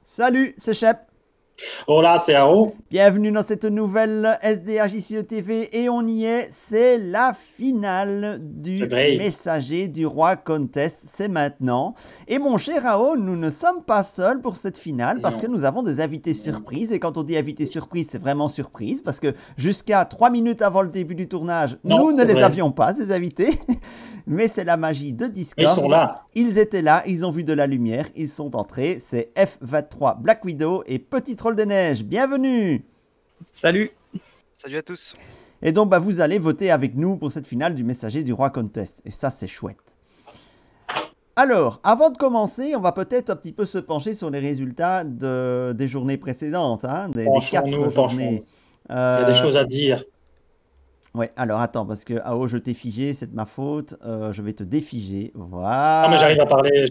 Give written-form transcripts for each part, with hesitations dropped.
Salut, c'est Shep. Hola, c'est Haro. Bienvenue dans cette nouvelle SDHJCE TV et on y est, c'est la finale C'est du vrai. Messager du Roi Contest, c'est maintenant. Et mon cher Ao, nous ne sommes pas seuls pour cette finale parce que Non. nous avons des invités Non. surprises et quand on dit invités surprises, c'est vraiment surprise parce que jusqu'à 3 minutes avant le début du tournage, Non, nous ne c'est les vrai. avions pas, ces invités. Mais c'est la magie de Mais ils sont Discord. là. Ils étaient là, ils ont vu de la lumière, ils sont entrés. C'est F23 Black Widow et Petit Troll des Neiges. Bienvenue! Salut. Salut à tous. Et donc, vous allez voter avec nous pour cette finale du Messager du Roi Contest. Et ça, c'est chouette. Alors, avant de commencer, on va peut-être un petit peu se pencher sur les résultats des journées précédentes, hein, des 4 Penchons-nous, journées. Il y a des choses à dire. Ouais, alors attends, parce que Ao, je t'ai figé, c'est de ma faute. Je vais te défiger. Non, mais Voilà. j'arrive à parler.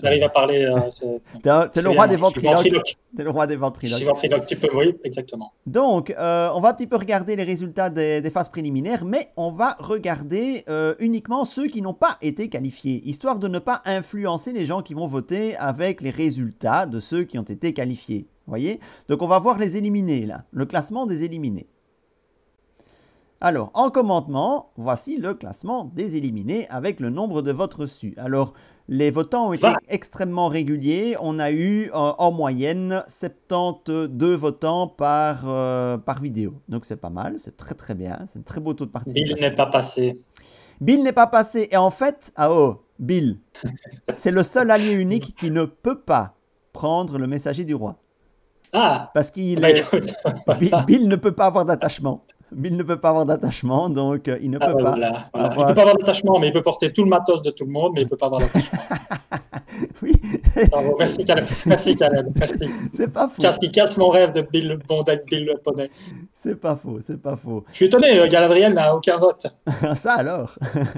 T'es le roi des Je suis ventriloques. ventriloque. T'es le roi des Je ventriloques. suis ventriloque, tu peux, oui, exactement. Donc, on va un petit peu regarder les résultats des phases préliminaires, mais on va regarder uniquement ceux qui n'ont pas été qualifiés, histoire de ne pas influencer les gens qui vont voter avec les résultats de ceux qui ont été qualifiés. Voyez? Donc, on va voir les éliminés, là, le classement des éliminés. Alors, en commentement, voici le classement des éliminés avec le nombre de votes reçus. Alors, les votants ont été extrêmement réguliers. On a eu en moyenne 72 votants par vidéo. Donc, c'est pas mal, c'est très très bien. C'est un très beau taux de participation. Bill n'est pas passé. Bill n'est pas passé. Et en fait, Bill, c'est le seul allié unique qui ne peut pas prendre le messager du roi. Ah, Parce qu'il bah, écoute. Bill ne peut pas avoir d'attachement. Bill ne peut pas avoir d'attachement, donc il ne peut pas Voilà. Il avoir... peut pas avoir d'attachement, mais il peut porter tout le matos de tout le monde, mais il peut pas avoir d'attachement. Oui. Bravo, merci Caleb. Merci Caleb. Merci. C'est pas faux. Il casse mon rêve de Bill le poney. C'est pas faux, c'est pas faux. Je suis étonné, Galadriel n'a aucun vote. Ça alors.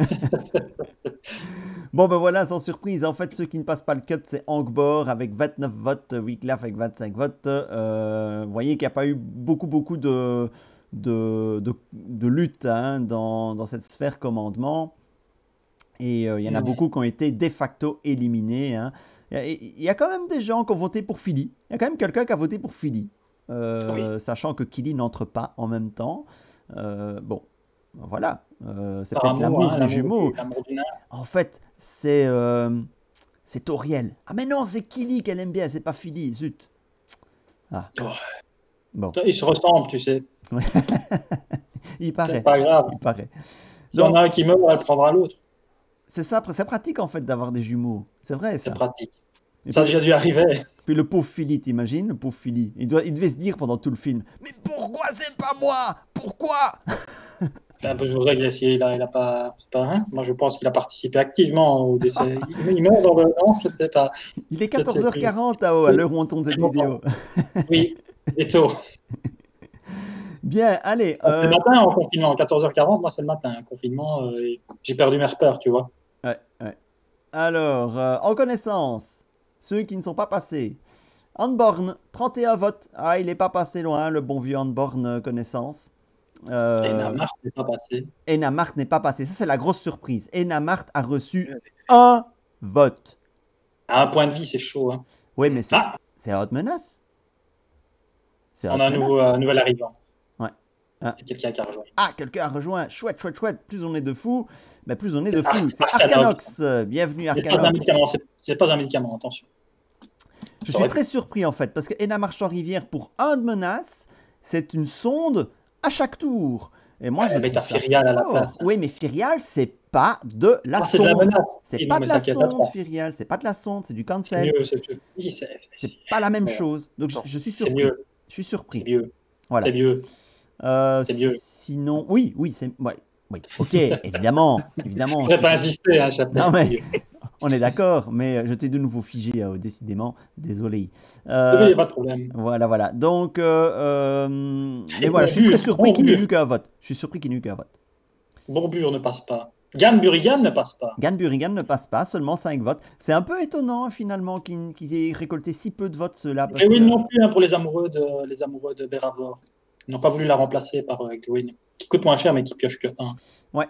Bon ben voilà, sans surprise, en fait ceux qui ne passent pas le cut c'est Angbor avec 29 votes, Wyclef avec 25 votes. Vous voyez qu'il n'y a pas eu beaucoup de lutte hein, dans cette sphère commandement. Et il y en a beaucoup qui ont été de facto éliminés. Hein. Il y a quand même des gens qui ont voté pour Philly. Il y a quand même quelqu'un qui a voté pour Philly. Sachant que Killy n'entre pas en même temps. Bon, voilà. C'est peut-être l'amour des jumeaux. En fait, c'est Toriel. Ah mais non, c'est Killy qu'elle aime bien, c'est pas Philly, zut. Ah. Bon. Ils se ressemblent, tu sais. Il paraît. C'est pas grave. Il paraît. S'il y en a un qui meurt, elle prendra l'autre. C'est ça, c'est pratique en fait d'avoir des jumeaux. C'est vrai ça. C'est pratique. Ça a déjà dû arriver. Puis le pauvre Philly, t'imagines, le pauvre Philly. Il devait se dire pendant tout le film, mais pourquoi c'est pas moi? Pourquoi? C'est un peu pour ça qu'il a pas. C'est pas hein. Moi, je pense qu'il a participé activement au décès. Il meurt dans le. Non, je ne sais pas. Il est 14h40 à l'heure où on tourne cette vidéo. Oui, et tôt. Bien, allez. C'est le matin en confinement, 14h40, moi c'est le matin. En confinement, j'ai perdu mes repères, tu vois. Ouais. Alors, en connaissance, ceux qui ne sont pas passés. Hanborn, 31 votes. Ah, il n'est pas passé loin, le bon vieux Hanborn connaissance. Enamart n'est pas passé. Enamart n'est pas passé. Ça, c'est la grosse surprise. Enamart a reçu un vote. À un point de vie, c'est chaud. Hein. Oui, mais c'est Hot Menace. On a un nouvel arrivant. Ouais. Quelqu'un qui a rejoint. Ah, quelqu'un a rejoint. Chouette. Plus on est de fous, plus on est de fous. C'est Arcanox. Bienvenue, Arcanox. C'est pas un médicament, attention. Je suis très surpris, en fait, parce que Enamart en rivière, pour un de menace, c'est une sonde à chaque tour. Et moi, je mets ta Firial à la place. Oui, mais Firial, c'est pas de la sonde. C'est de la menace. C'est pas de la sonde, Firial. C'est pas de la sonde, c'est du cancel. C'est pas la même chose. Donc, je suis surpris. C'est mieux. Je suis surpris. C'est mieux. Voilà. C'est mieux. C'est mieux. Sinon, oui, c'est... Ouais. Oui, ok, évidemment. Je ne vais pas insister, hein, non, mais on est d'accord, mais je t'ai de nouveau figé, décidément. Désolé. Oui, il n'y a pas de problème. Voilà. Donc, mais voilà, je suis très surpris qu'il n'ait eu qu'un vote. Je suis surpris qu'il n'ait eu qu'un vote. Borbur ne passe pas. Ganburigan ne passe pas. Ganburigan ne passe pas, seulement 5 votes. C'est un peu étonnant, finalement, qu'ils aient récolté si peu de votes, ceux-là. Et oui, non plus, hein, pour les amoureux de Béravor. Ils n'ont pas voulu la remplacer par Gwyn, qui coûte moins cher, mais qui pioche que 1. Ouais.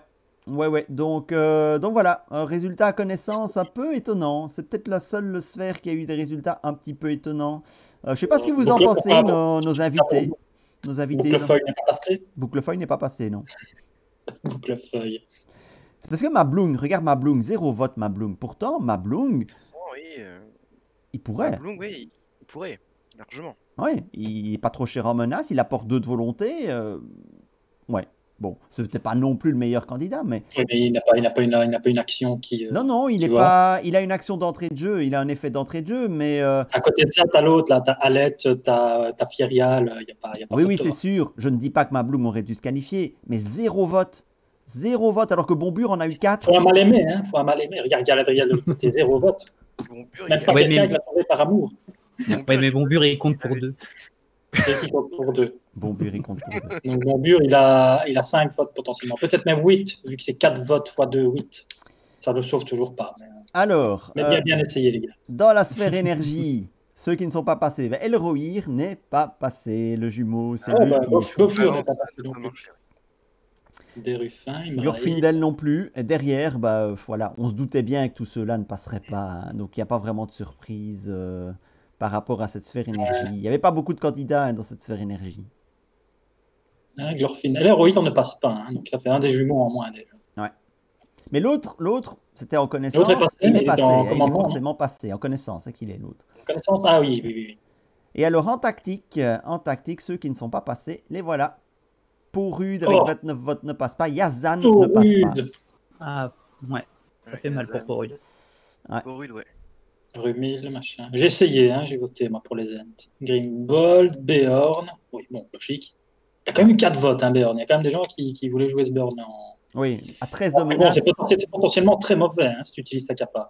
Ouais. Donc voilà, un résultat à connaissance un peu étonnant. C'est peut-être la seule sphère qui a eu des résultats un petit peu étonnants. Je sais pas ce que vous en pensez, nos invités. Nos invités. Bouclefeuille n'est pas passé. Bouclefeuille n'est pas passé, non. Bouclefeuille. C'est parce que Mabloung, regarde Mabloung, 0 vote Mabloung. Pourtant, Mabloung, Oui, il pourrait. Mabloung, oui, il pourrait, largement. Oui, il n'est pas trop cher en menace, il apporte 2 de volonté. Ouais, bon, c'était pas non plus le meilleur candidat, mais... Oui, mais il n'a pas une action qui... Non, il a une action d'entrée de jeu, il a un effet d'entrée de jeu, mais... À côté de ça, tu as l'autre, là, tu as Alette, tu as Fierial, il n'y a pas Oui, c'est sûr, je ne dis pas que Mabloung aurait dû se qualifier, mais 0 vote. 0 vote, alors que Bonbur en a eu 4. Faut un mal aimé, hein, faut un mal aimé. Regarde Galadriel de l'autre côté, 0 vote. Même pas quelqu'un qui l'a trouvé par amour. Ouais, mais Bonbur, il compte pour 2. C'est qui compte pour 2. Bonbur, il compte pour 2. Donc Bonbur, il a 5 votes potentiellement. Peut-être même 8, vu que c'est 4 votes x 2, 8. Ça ne le sauve toujours pas. Alors, mais bien essayé, les gars. Dans la sphère énergie, ceux qui ne sont pas passés, ben Elrohir n'est pas passé, le jumeau, c'est lui qui Bofur n'est pas passé non plus. Des Ruffins, Glorfindel non plus. Et derrière, bah, voilà, on se doutait bien que tous ceux-là ne passeraient pas. Hein, donc il n'y a pas vraiment de surprise par rapport à cette sphère énergie. Il n'y avait pas beaucoup de candidats dans cette sphère énergie. Glorfindel, oui, on ne passe pas. Hein, donc ça fait un des jumeaux en moins déjà. Ouais. Mais l'autre, c'était en connaissance. L'autre est passé, il est passé. En il est forcément passé. En connaissance, c'est qu'il est l'autre. En connaissance, ah oui. Et alors en tactique, ceux qui ne sont pas passés, les voilà. Pourrude avec 29 votes ne passe pas. Yazan ne passe pas. Ah, ouais. Ça fait mal pour Pourrude. Ouais. Pourrude, ouais. Rumil, machin. J'ai essayé, hein, j'ai voté moi pour les Ents. Grimbold, Beorn. Oui, bon, logique. Il y a quand même eu 4 votes, hein, Beorn. Il y a quand même des gens qui voulaient jouer ce Beorn en. Oui, à 13 de menace. Bon, c'est potentiellement très mauvais hein, si tu utilises sa capa.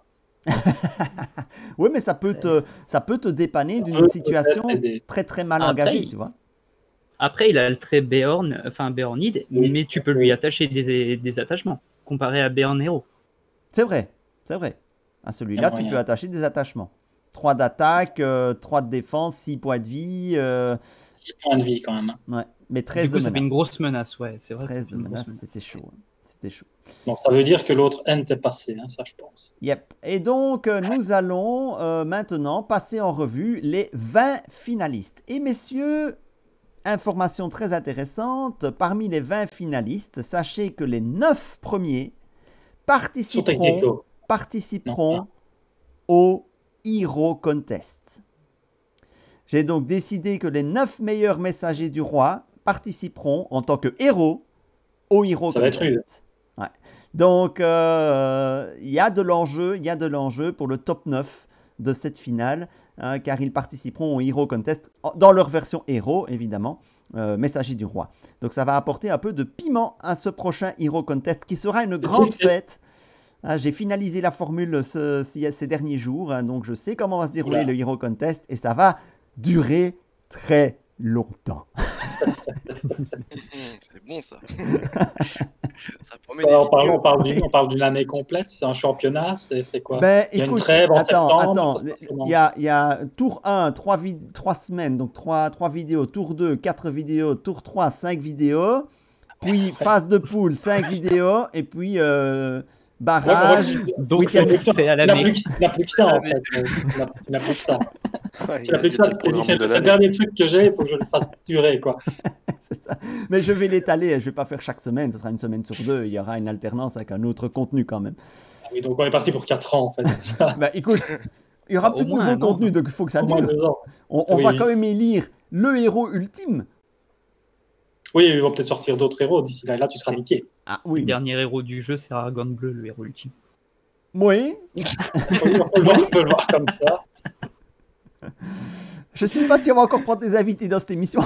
Oui, mais ça peut te dépanner d'une situation très très mal engagée, tu vois. Après, il a le trait Beorn, enfin Beornide, mais tu peux lui attacher des attachements, comparé à Beorn Hero. C'est vrai. À celui-là, tu peux attacher des attachements. 3 d'attaque, 3 de défense, 6 points de vie. 6 points de vie quand même. Ouais, mais 13 du coup, ça fait une grosse menace, ouais. C'est vrai. 13 de menace, c'était chaud. C'était chaud. Donc ça veut dire que l'autre Ent est passé, hein, ça je pense. Yep. Et donc, nous allons maintenant passer en revue les 20 finalistes. Et messieurs, information très intéressante, parmi les 20 finalistes, sachez que les 9 premiers participeront au Hero Contest. J'ai donc décidé que les 9 meilleurs messagers du roi participeront en tant que héros au Hero Contest. Ça va être ouais. Donc, il y a de l'enjeu pour le top 9 de cette finale, car ils participeront au Hero Contest dans leur version héros, évidemment, messager du roi. Donc, ça va apporter un peu de piment à ce prochain Hero Contest, qui sera une grande fête. J'ai finalisé la formule ces derniers jours, donc je sais comment va se dérouler le Hero Contest, et ça va durer très longtemps. C'est bon ça. Ça promet on parle d'une année complète, c'est un championnat, c'est quoi? Il y a une trêve en septembre. Il y a tour 1, 3 semaines, donc 3 vidéos, tour 2, 4 vidéos, tour 3, 5 vidéos, puis phase de poule, 5 vidéos, et puis barrage. Donc c'est à l'année. Il n'a plus que ça en fait. Il n'a plus que ça. Tu n'as plus que ça, tu t'es dit, c'est le dernier truc que j'ai, il faut que je le fasse durer, quoi. C'est ça. Mais je vais l'étaler, je ne vais pas faire chaque semaine, ce sera une semaine sur 2, il y aura une alternance avec un autre contenu quand même. Ah oui, donc on est parti pour 4 ans en fait. Écoute, il y aura plus de nouveau contenu, donc il faut que ça dure. On va quand même élire le héros ultime. Oui, ils vont peut-être sortir d'autres héros d'ici là, et là tu seras niqué. Ah oui. Le dernier héros du jeu, c'est Aragorn Bleu, le héros ultime. Oui. On peut le voir comme ça. Je ne sais pas si on va encore prendre des invités dans cette émission.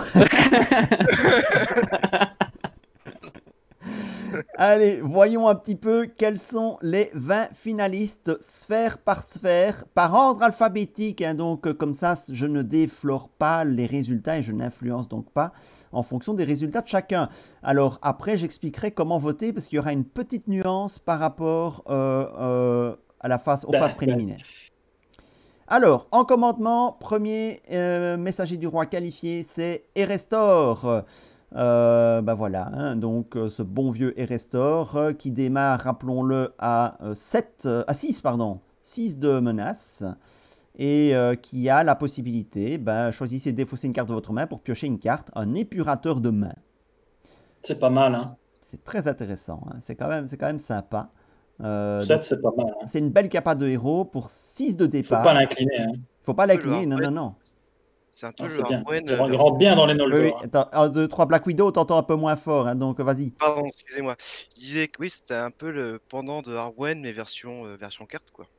Allez, voyons un petit peu quels sont les 20 finalistes sphère par sphère, par ordre alphabétique. Hein, donc, comme ça, je ne déflore pas les résultats et je n'influence donc pas en fonction des résultats de chacun. Alors, après, j'expliquerai comment voter parce qu'il y aura une petite nuance par rapport aux phases préliminaires. Alors, en commandement, premier messager du roi qualifié, c'est Erestor. Bah voilà, hein, donc ce bon vieux Erestor qui démarre, rappelons-le, à 6, pardon, 6 de menace et qui a la possibilité, choisissez de défausser une carte de votre main pour piocher une carte, un épurateur de main. C'est pas mal, hein. C'est très intéressant, hein, c'est quand même sympa. 7, c'est pas mal. Hein. C'est une belle capa de héros pour 6 de Faut départ. pas l'incliner. Hein. Faut pas peu l'incliner, le non, non, Arwen. non. C'est un peu Ah, le c'est bien. Arwen. Il rentre bien dans les Oui, Noldor. oui. Hein. Attends, 1, 2, 3, Black Widow, t'entends un peu moins fort, hein, donc vas-y. Pardon, excusez-moi. Je disais que oui, c'était un peu le pendant de Arwen, mais version carte, quoi.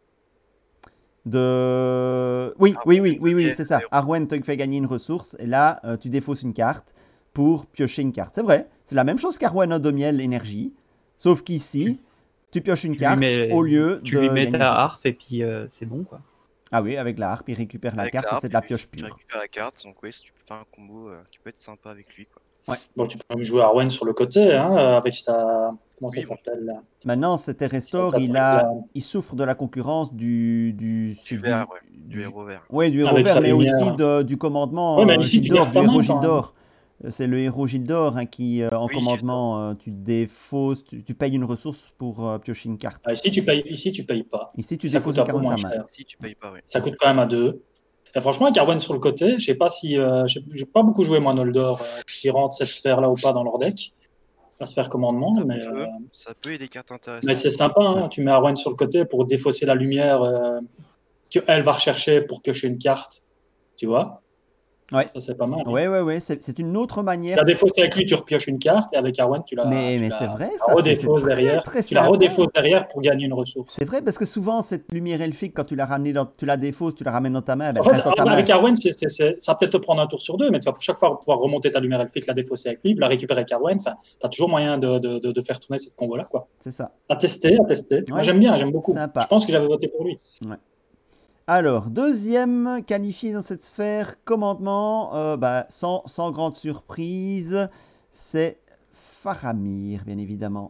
Oui, Arwen, c'est ça. héros. Arwen te fait gagner une ressource, et là, tu défausses une carte pour piocher une carte. C'est vrai, c'est la même chose qu'Arwen de miel énergie, sauf qu'ici, tu pioches une Tu lui carte mets- au lieu Tu de lui mets gagner ta une ressource. harpe et puis c'est bon, quoi. Ah oui, avec la harpe, il récupère la Avec carte et harpe, c'est de la tu- pioche Tu pure. récupères la carte, donc oui, tu peux faire un combo qui peut être sympa avec lui, quoi. Bon, tu peux même jouer Arwen sur le côté, hein, avec sa. Comment ça Oui, bon. s'appelle là Maintenant, cet Erestor, Ça truc, il souffre de la concurrence du Vert, ouais. Du héros vert. Ouais, du héros Avec vert, sa mais lumière. aussi du commandement Ouais, mais ici, tu Gildor, gardes du ta héros main, quand même. Gildor. C'est le héros Gildor hein, qui, en Oui, commandement, tu défausses, tu payes une ressource pour piocher une carte. Ah, ici, tu payes pas. Ici, tu Ça défausses coûte une un carte peu de ta moins main. cher. Si tu payes pas, oui. Ça coûte quand même à 2. Et franchement, avec Arwen sur le côté, je sais pas si. J'ai pas beaucoup joué, moi, Noldor, qui rentre cette sphère-là ou pas dans leur deck. La sphère commandement, Ça peut aider des cartes mais intéressantes. c'est sympa. Hein. Tu mets Arwen sur le côté pour défausser la lumière qu'elle va rechercher pour piocher une carte. Tu vois Ouais. Ça, c'est pas mal. Hein. Ouais, c'est une autre Tu manière. la défausses avec lui, tu repioches une carte, et avec Arwen, tu la Mais c'est vrai, tu la ça, c'est redéfausses très, derrière. très Tu la sympa. redéfausses derrière pour gagner une ressource. C'est vrai, parce que souvent, cette lumière elfique, quand tu la tu la défausses, tu la ramènes dans ta main, En elle fait, reste dans ta main. avec Arwen, ça va peut-être te prendre un tour sur 2, mais tu vas chaque fois pouvoir remonter ta lumière elfique, la défausser avec lui, la récupérer avec Arwen. Enfin, tu as toujours moyen de faire tourner cette combo-là. Quoi. C'est ça. À tester. Moi, Ouais, j'aime bien, j'aime beaucoup. sympa. Je pense que j'avais voté pour lui. Alors, deuxième qualifié dans cette sphère, commandement, sans grande surprise, c'est Faramir, bien évidemment.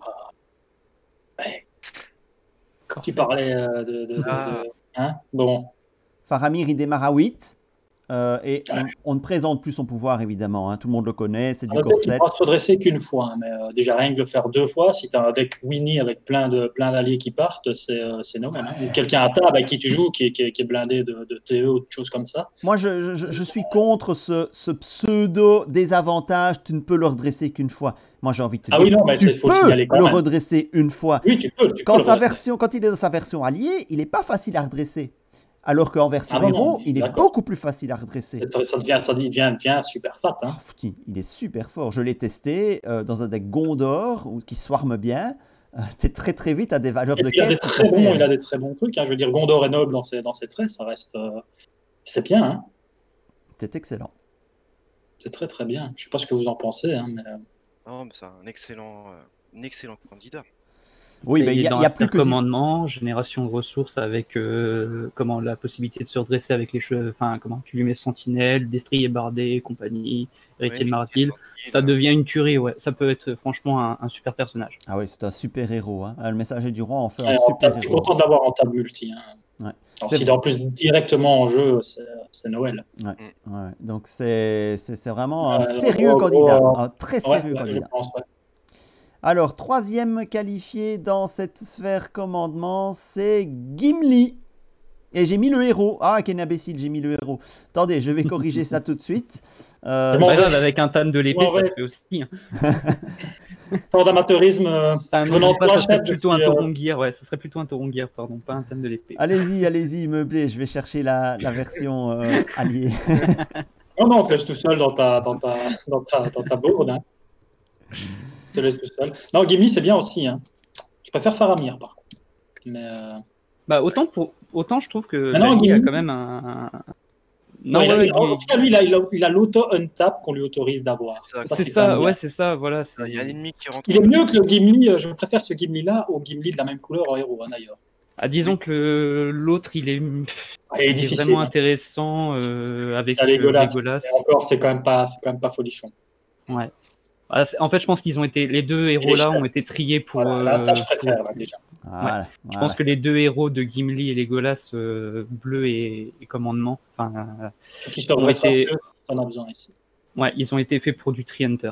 Tu parlais de hein bon. Faramir, il démarre à 8. Et on ne présente plus son pouvoir, évidemment. Hein. Tout le monde le connaît, c'est du Il corset. ne peut se redresser qu'une fois. Hein, mais déjà, rien que le faire 2 fois, si tu as un deck Winnie avec plein d'alliés qui partent, c'est normal. Hein. Ou quelqu'un à table avec qui tu joues qui est blindé de TE ou de choses comme ça. Moi, je suis contre ce pseudo désavantage. Tu ne peux le redresser qu'une fois. Moi, j'ai envie de te dire, oui, non, mais tu faut peux signaler quand le même. redresser une fois. Oui, tu peux. Quand il est dans sa version alliée, il n'est pas facile à redresser. Alors qu'en version héros, il est beaucoup plus facile à redresser. Ça devient super fat. Hein. Il est super fort. Je l'ai testé dans un deck Gondor qui swarme bien. Tu es très très vite à des valeurs de quête. Il a des très bons trucs. Hein. Je veux dire, Gondor est noble dans ses traits. Ça reste. C'est bien. Hein. C'est excellent. C'est très très bien. Je ne sais pas ce que vous en pensez. Hein, mais... Non, mais c'est un excellent candidat. Oui, mais il y a plus que commandement, génération de ressources avec la possibilité de se redresser avec les cheveux. Enfin, tu lui mets sentinelle, destrier bardé, compagnie, héritier de Marathil. Ça devient une tuerie, ouais. Ça peut être franchement un super personnage. Ah oui, c'est un super héros. Hein. Le messager du roi en fait un super héros. Je suis content d'avoir en table multi. Hein. Ouais. S'il est en plus directement en jeu, c'est Noël. Ouais. Donc c'est vraiment un sérieux candidat, un très sérieux candidat. Je pense, Alors, troisième qualifié dans cette sphère commandement, c'est Gimli. Et j'ai mis le héros. Ah, quel imbécile, j'ai mis le héros. Attendez, je vais corriger ça tout de suite. C'est pas grave, avec un tan de l'épée, ça se fait aussi. Hein. Tant d'amateurisme. Ça serait plutôt un Torongir, ouais, ça serait plutôt un Torongir, pardon, pas un tan de l'épée. Allez-y, meublé, je vais chercher la version alliée. Non, on te laisse tout seul dans ta bourde. Hein. Te laisse tout seul. Non, Gimli, c'est bien aussi. Hein. Je préfère Faramir, par contre. Mais autant je trouve que Gimli a quand même un... Non, en tout cas, lui, il a l'auto-untap qu'on lui autorise d'avoir. C'est ça, ouais, c'est ça, voilà. Il y a un ennemi qui rentre. Il est mieux que le Gimli, je préfère ce Gimli-là au Gimli de la même couleur en héros, hein, d'ailleurs. Disons que l'autre, il est vraiment intéressant avec Legolas. Et encore, c'est quand même pas folichon. Ouais. En fait, je pense qu'ils ont été les deux héros là ont été triés pour. Voilà, ça, je préfère déjà. Voilà. Je pense que les deux héros de Gimli et Legolas, bleu et commandement, qui se redressera mieux, on a besoin ici. Ouais, ils ont été faits pour du Tri-Hunter.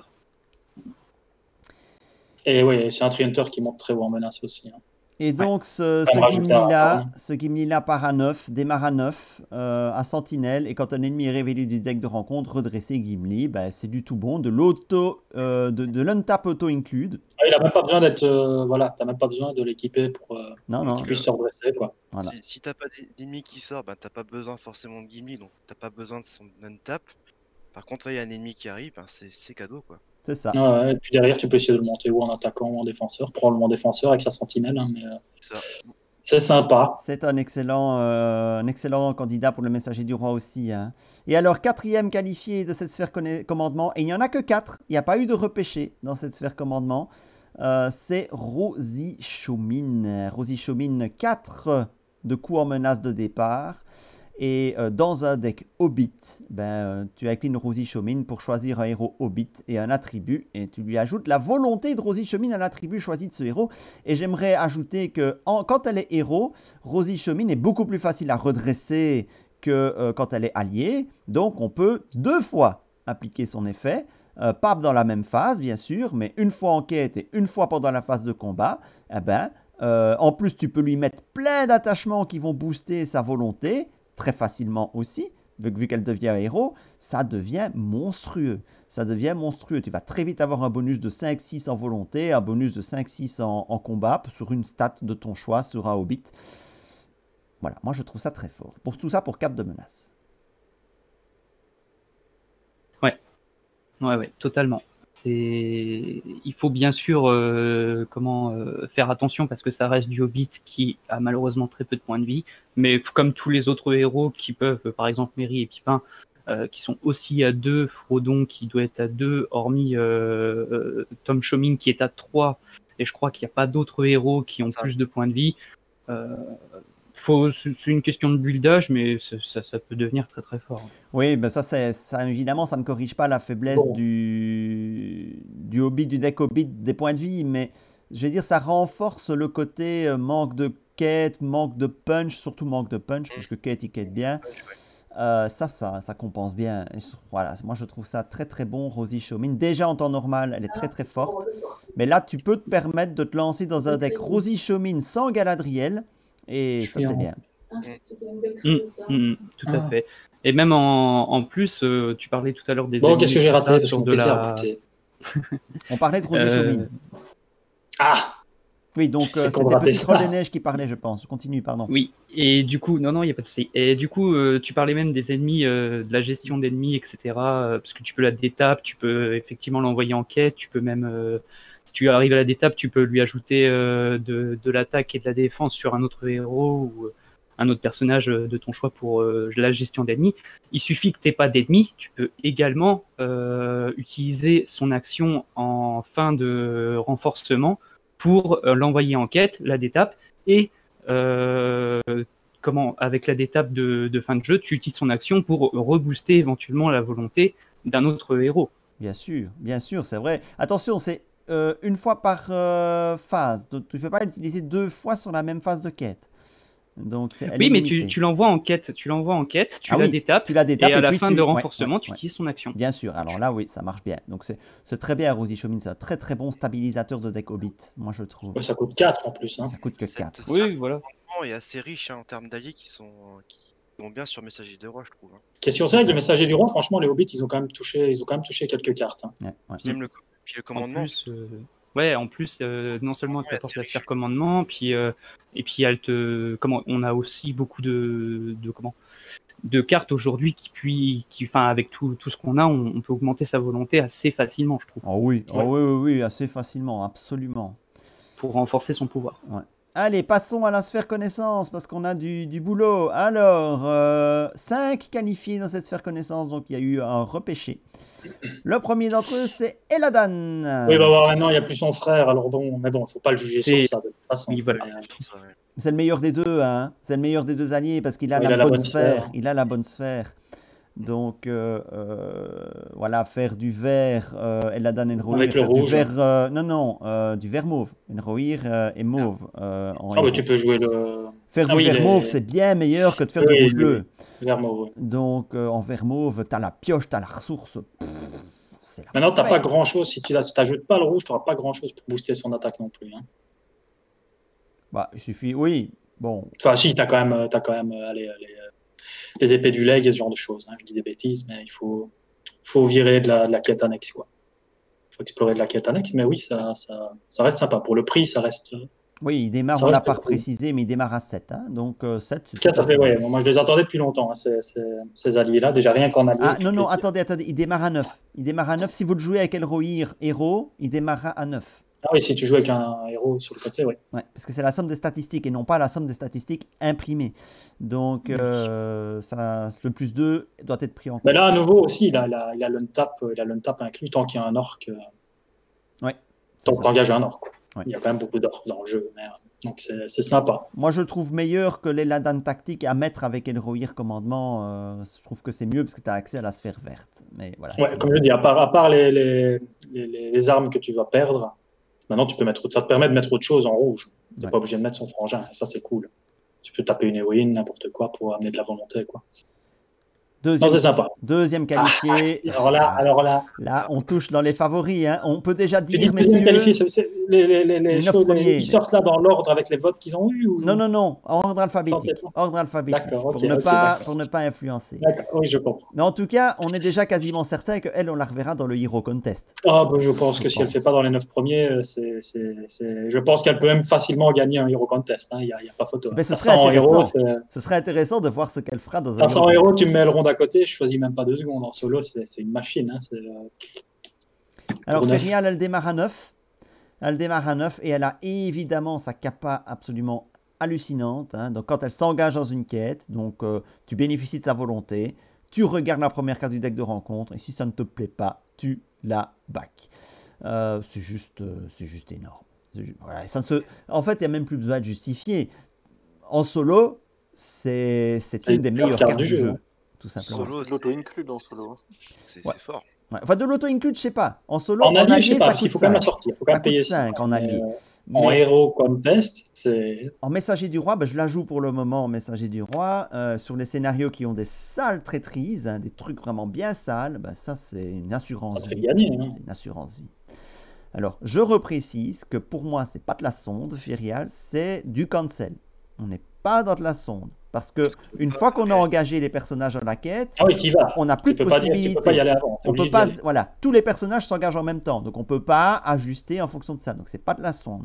Et oui, c'est un Tri-Hunter qui monte très haut en menace aussi. Hein. Et donc, ce On rajoute Gimli-là part à 9, démarre à 9, à Sentinelle, et quand un ennemi est révélé du deck de rencontre, redresser Gimli, ben, c'est du tout bon, de l'untap auto-include. Il n'a même pas besoin d'être. Voilà, tu n'as même pas besoin de l'équiper pour qu'il puisse se redresser. Quoi. Voilà. Si tu n'as pas d'ennemi qui sort, ben, tu n'as pas besoin forcément de Gimli, donc tu n'as pas besoin de son untap. Par contre, il y a un ennemi qui arrive, ben, c'est cadeau, quoi. C'est ça. Ouais, et puis derrière, tu peux essayer de le monter ou en attaquant ou en défenseur, probablement défenseur avec sa sentinelle. Hein, mais c'est sympa. C'est un excellent candidat pour le messager du roi aussi. Hein. Et alors, quatrième qualifié de cette sphère commandement, et il n'y en a que 4, il n'y a pas eu de repêché dans cette sphère commandement, c'est Rosie Chaumine. Rosie Chaumine, 4 de coups en menace de départ. Et dans un deck Hobbit, tu inclines Rosie Chaumine pour choisir un héros Hobbit et un attribut. Et tu lui ajoutes la volonté de Rosie Chaumine à l'attribut choisi de ce héros. Et j'aimerais ajouter que quand elle est héros, Rosie Chaumine est beaucoup plus facile à redresser que quand elle est alliée. Donc on peut 2 fois appliquer son effet. Pas dans la même phase, bien sûr, mais une fois en quête et une fois pendant la phase de combat. En plus, tu peux lui mettre plein d'attachements qui vont booster sa volonté. Très facilement aussi, vu qu'elle devient un héros, ça devient monstrueux. Ça devient monstrueux. Tu vas très vite avoir un bonus de 5-6 en volonté, un bonus de 5-6 en combat sur une stat de ton choix sur un Hobbit. Voilà, moi je trouve ça très fort. Pour tout ça, pour 4 de menace. Ouais, totalement. Il faut bien sûr faire attention parce que ça reste du Hobbit qui a malheureusement très peu de points de vie, mais comme tous les autres héros qui peuvent, par exemple Merry et Pipin, qui sont aussi à 2, Frodon qui doit être à 2, hormis Tom Chaumine qui est à 3, et je crois qu'il n'y a pas d'autres héros qui ont plus de points de vie. C'est une question de buildage, mais ça peut devenir très très fort. Oui, ben ça évidemment, ça ne corrige pas la faiblesse du Hobbit, du deck Hobbit, des points de vie, mais je vais dire, ça renforce le côté manque de quête, manque de punch, surtout manque de punch, puisque quête, il quête bien. Ça compense bien. Et voilà, moi je trouve ça très très bon, Rosie Chaumine. Déjà en temps normal, elle est très très forte, mais là tu peux te permettre de te lancer dans un deck Rosie Chaumine sans Galadriel. Et ça, c'est bien. Tout à fait. Et même en plus, tu parlais tout à l'heure des... Bon, qu'est-ce que j'ai raté On parlait de Rosie Chaumine. Ah oui, donc c'était Petit Troll des Neiges qui parlait, je pense. Continue, pardon. Oui, et du coup, non, il n'y a pas de souci. Et du coup, tu parlais même des ennemis, de la gestion d'ennemis, etc. Parce que tu peux la détape, tu peux effectivement l'envoyer en quête, tu peux même... si tu arrives à la détape, tu peux lui ajouter de l'attaque et de la défense sur un autre héros ou un autre personnage de ton choix pour la gestion d'ennemis. Il suffit que tu n'aies pas d'ennemis. Tu peux également utiliser son action en fin de renforcement pour l'envoyer en quête, la détape, et avec la détape de fin de jeu, tu utilises son action pour rebooster éventuellement la volonté d'un autre héros. Bien sûr, c'est vrai. Attention, c'est une fois par phase. Donc, tu ne peux pas l'utiliser 2 fois sur la même phase de quête. Donc, oui, mais tu l'envoies en quête, tu la détapes, et à la fin de renforcement, tu utilises son action. Bien sûr, alors là, oui, ça marche bien. Donc, c'est très bien, Rosie Chaumine, c'est un très très bon stabilisateur de deck Hobbit, moi je trouve. Ça coûte 4 en plus. Hein. Ça coûte que 4. Oui, voilà. Et assez riche en termes d'alliés qui vont bien sur Messager de Roi, je trouve. Question c'est que les Messagers du Roi, franchement, les Hobbits, ils ont quand même touché quelques cartes. Hein. J'aime le commandement. En plus, non seulement elle t'apporte la sphère commandement, et puis elle on a aussi beaucoup de cartes aujourd'hui avec tout ce qu'on a, on peut augmenter sa volonté assez facilement, je trouve. Oh oui, assez facilement, absolument. Pour renforcer son pouvoir. Ouais. Allez, passons à la sphère connaissance, parce qu'on a du boulot. Alors, 5 qualifiés dans cette sphère connaissance, donc il y a eu un repêché. Le premier d'entre eux, c'est Eladan. Oui, maintenant, il n'y a plus son frère, alors mais bon, il ne faut pas le juger sur ça, de toute façon. Oui, voilà. C'est le meilleur des deux, hein. C'est le meilleur des deux alliés, parce qu'il a la bonne sphère. Il a la bonne sphère. Donc, voilà, faire du vert, Eladan Enroir, Avec le faire du rouge. vert, du vert mauve. Enroir est mauve. En Ah, bah, héros. tu peux jouer le. Faire Ah du oui, vert les- mauve, c'est bien meilleur que de faire Oui, du rouge oui, bleu. Vert mauve, oui. Donc, en vert mauve, t'as la pioche, t'as la ressource. C'est la Maintenant, t'as pas fête. grand chose. Si tu n'ajoutes pas le rouge, tu n'auras pas grand chose pour booster son attaque non plus, hein. Bah, il suffit, oui. Bon, Enfin, si, t'as quand même les épées du leg et ce genre de choses, hein. Je dis des bêtises, mais il faut virer de la quête annexe, quoi. Il faut explorer de la quête annexe, mais oui, ça reste sympa. Pour le prix, ça reste. oui, il démarre, Ça on l'a reste pas cool. précisé, mais il démarre à 7. Hein, donc, 7, c'est En tout cas, tout ça à fait, fait ouais, bon. moi je les attendais depuis longtemps, hein, ces alliés-là. Déjà, rien qu'en allié. Ah, fait non, plaisir. attendez, il démarre à 9. Il démarre à 9. Si vous le jouez avec Elrohir héros, il démarrera à 9. Ah oui, si tu joues avec un héros sur le côté, oui. Ouais, parce que c'est la somme des statistiques et non pas la somme des statistiques imprimées. Donc, ça, le plus 2 doit être pris en compte. Mais là, à nouveau aussi, il a l'untap inclus tant qu'il y a un orc. Ouais, c'est Tant ça. qu'on engage un orc, quoi. Ouais. Il y a quand même beaucoup d'orcs dans le jeu. Donc c'est sympa. Moi, je trouve meilleur que les Ladan tactiques à mettre avec Elrohir commandement. Je trouve que c'est mieux parce que tu as accès à la sphère verte. Mais voilà. Ouais, comme je dis, à part les armes que tu vas perdre, maintenant ça te permet de mettre autre chose en rouge. Tu n'es Ouais. pas obligé de mettre son frangin. Et ça, c'est cool. Tu peux taper une héroïne, n'importe quoi, pour amener de la volonté, quoi. Non, c'est sympa. Deuxième qualifié. Alors là. Là, on touche dans les favoris. Hein. On peut déjà Tu dis dire, deuxième messieurs. qualifié, les neuf choses, premiers. ils sortent là dans l'ordre avec les votes qu'ils ont eu ou... Non, ordre alphabétique. Sans Ordre alphabétique. D'accord, ok, pour ne pas influencer. D'accord, oui, je comprends. Mais en tout cas, on est déjà quasiment certain qu'elle, on la reverra dans le Hero Contest. Ah, bah, je pense que si elle ne fait pas dans les 9 premiers, je pense qu'elle peut même facilement gagner un Hero Contest. Il n'y a pas photo. Ben, ce 500 serait héros, intéressant. Ce serait intéressant de voir ce qu'elle fera dans un 500 héros, tu me mets le rond d'à côté, je choisis même pas 2 secondes. En solo, c'est une machine. Hein, Alors, pour neuf. Ferial, elle démarre à 9. Elle démarre à 9 et elle a évidemment sa capa absolument hallucinante. Hein. Donc, quand elle s'engage dans une quête, donc tu bénéficies de sa volonté, tu regardes la première carte du deck de rencontre et si ça ne te plaît pas, tu la back. C'est juste énorme. Voilà, en fait, il n'y a même plus besoin de justifier. En solo, c'est une des meilleures cartes du jeu. Tout simplement. Solo, C'est de l'auto-inclus dans solo. c'est Ouais. fort. Ouais. Enfin, de l'auto-include, je sais pas. En solo, En allié, je sais pas, ça parce qu'il coûte faut quand même la 5. sortir. Il faut quand Ça même payer coûte 5 en allié. En Mais héros contest, c'est. en messager du roi, ben, je la joue pour le moment en messager du roi. Sur les scénarios qui ont des sales traîtrises, hein, des trucs vraiment bien sales, ben, ça c'est une assurance Ça te fait vie. gagner. Hein. C'est une assurance vie. Alors, je reprécise que pour moi, c'est pas de la sonde, Ferial, c'est du cancel. On n'est pas dans de la sonde. Parce que une fois qu'on a engagé les personnages dans la quête, Ah oui, tu y vas. on n'a plus Tu de peux pas dire, tu possibilité. peux pas y aller avant. T'es On peut obligé d'y pas, aller. voilà, tous les personnages s'engagent en même temps, donc on peut pas ajuster en fonction de ça. Donc c'est pas de la sonde.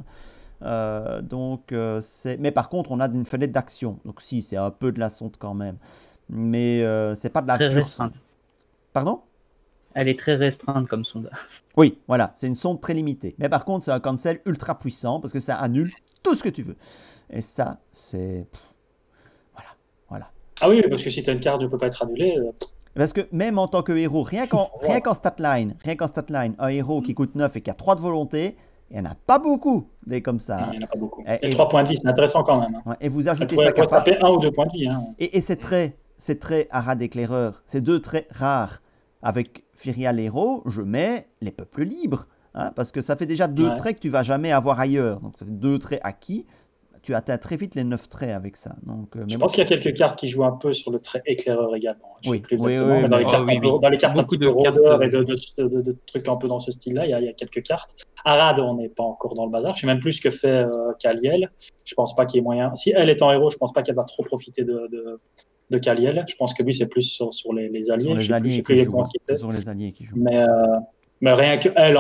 Mais par contre, on a une fenêtre d'action. Donc si, c'est un peu de la sonde quand même, mais c'est pas de la Très pure restreinte. sonde. Pardon? Elle est très restreinte comme sonde. Oui, voilà, c'est une sonde très limitée. Mais par contre, c'est un cancel ultra puissant parce que ça annule tout ce que tu veux. Et ça, c'est voilà. Ah oui, parce que si tu as une carte, ne peut pas être annulée. Parce que même en tant que héros, rien qu'en statline, un héros qui coûte 9 et qui a 3 de volonté, il n'y en a pas beaucoup des comme ça. Il n'y en a pas beaucoup. Et 3 points de vie, c'est intéressant quand même. Hein. Ouais, et vous Elle ajoutez pourrait sa capa. taper 1 ou 2 points de vie. Hein. Et ces traits Arad éclaireur, ces 2 traits rares. Avec Ferial héros, je mets les peuples libres. Hein, parce que ça fait déjà 2 traits que tu vas jamais avoir ailleurs. Donc ça fait 2 traits acquis. Tu atteins très vite les 9 traits avec ça. Donc, je pense qu'il y a quelques cartes qui jouent un peu sur le trait éclaireur également. Je Oui, sais plus oui, exactement, oui, mais dans mais- les cartes, dans les cartes un Beaucoup petit peu de rôdeurs cartes, et de trucs un peu dans ce style-là, il y a quelques cartes. Arad, on n'est pas encore dans le bazar. Je sais même plus ce que fait Kaliel. Je pense pas qu'il y ait moyen. Si elle est en héros, je pense pas qu'elle va trop profiter de Kaliel. Je pense que lui, c'est plus sur les alliés. Sur Je les sais plus alliés qui les jouent. points qu'il C'est fait. sur les alliés qui jouent. Mais rien que elle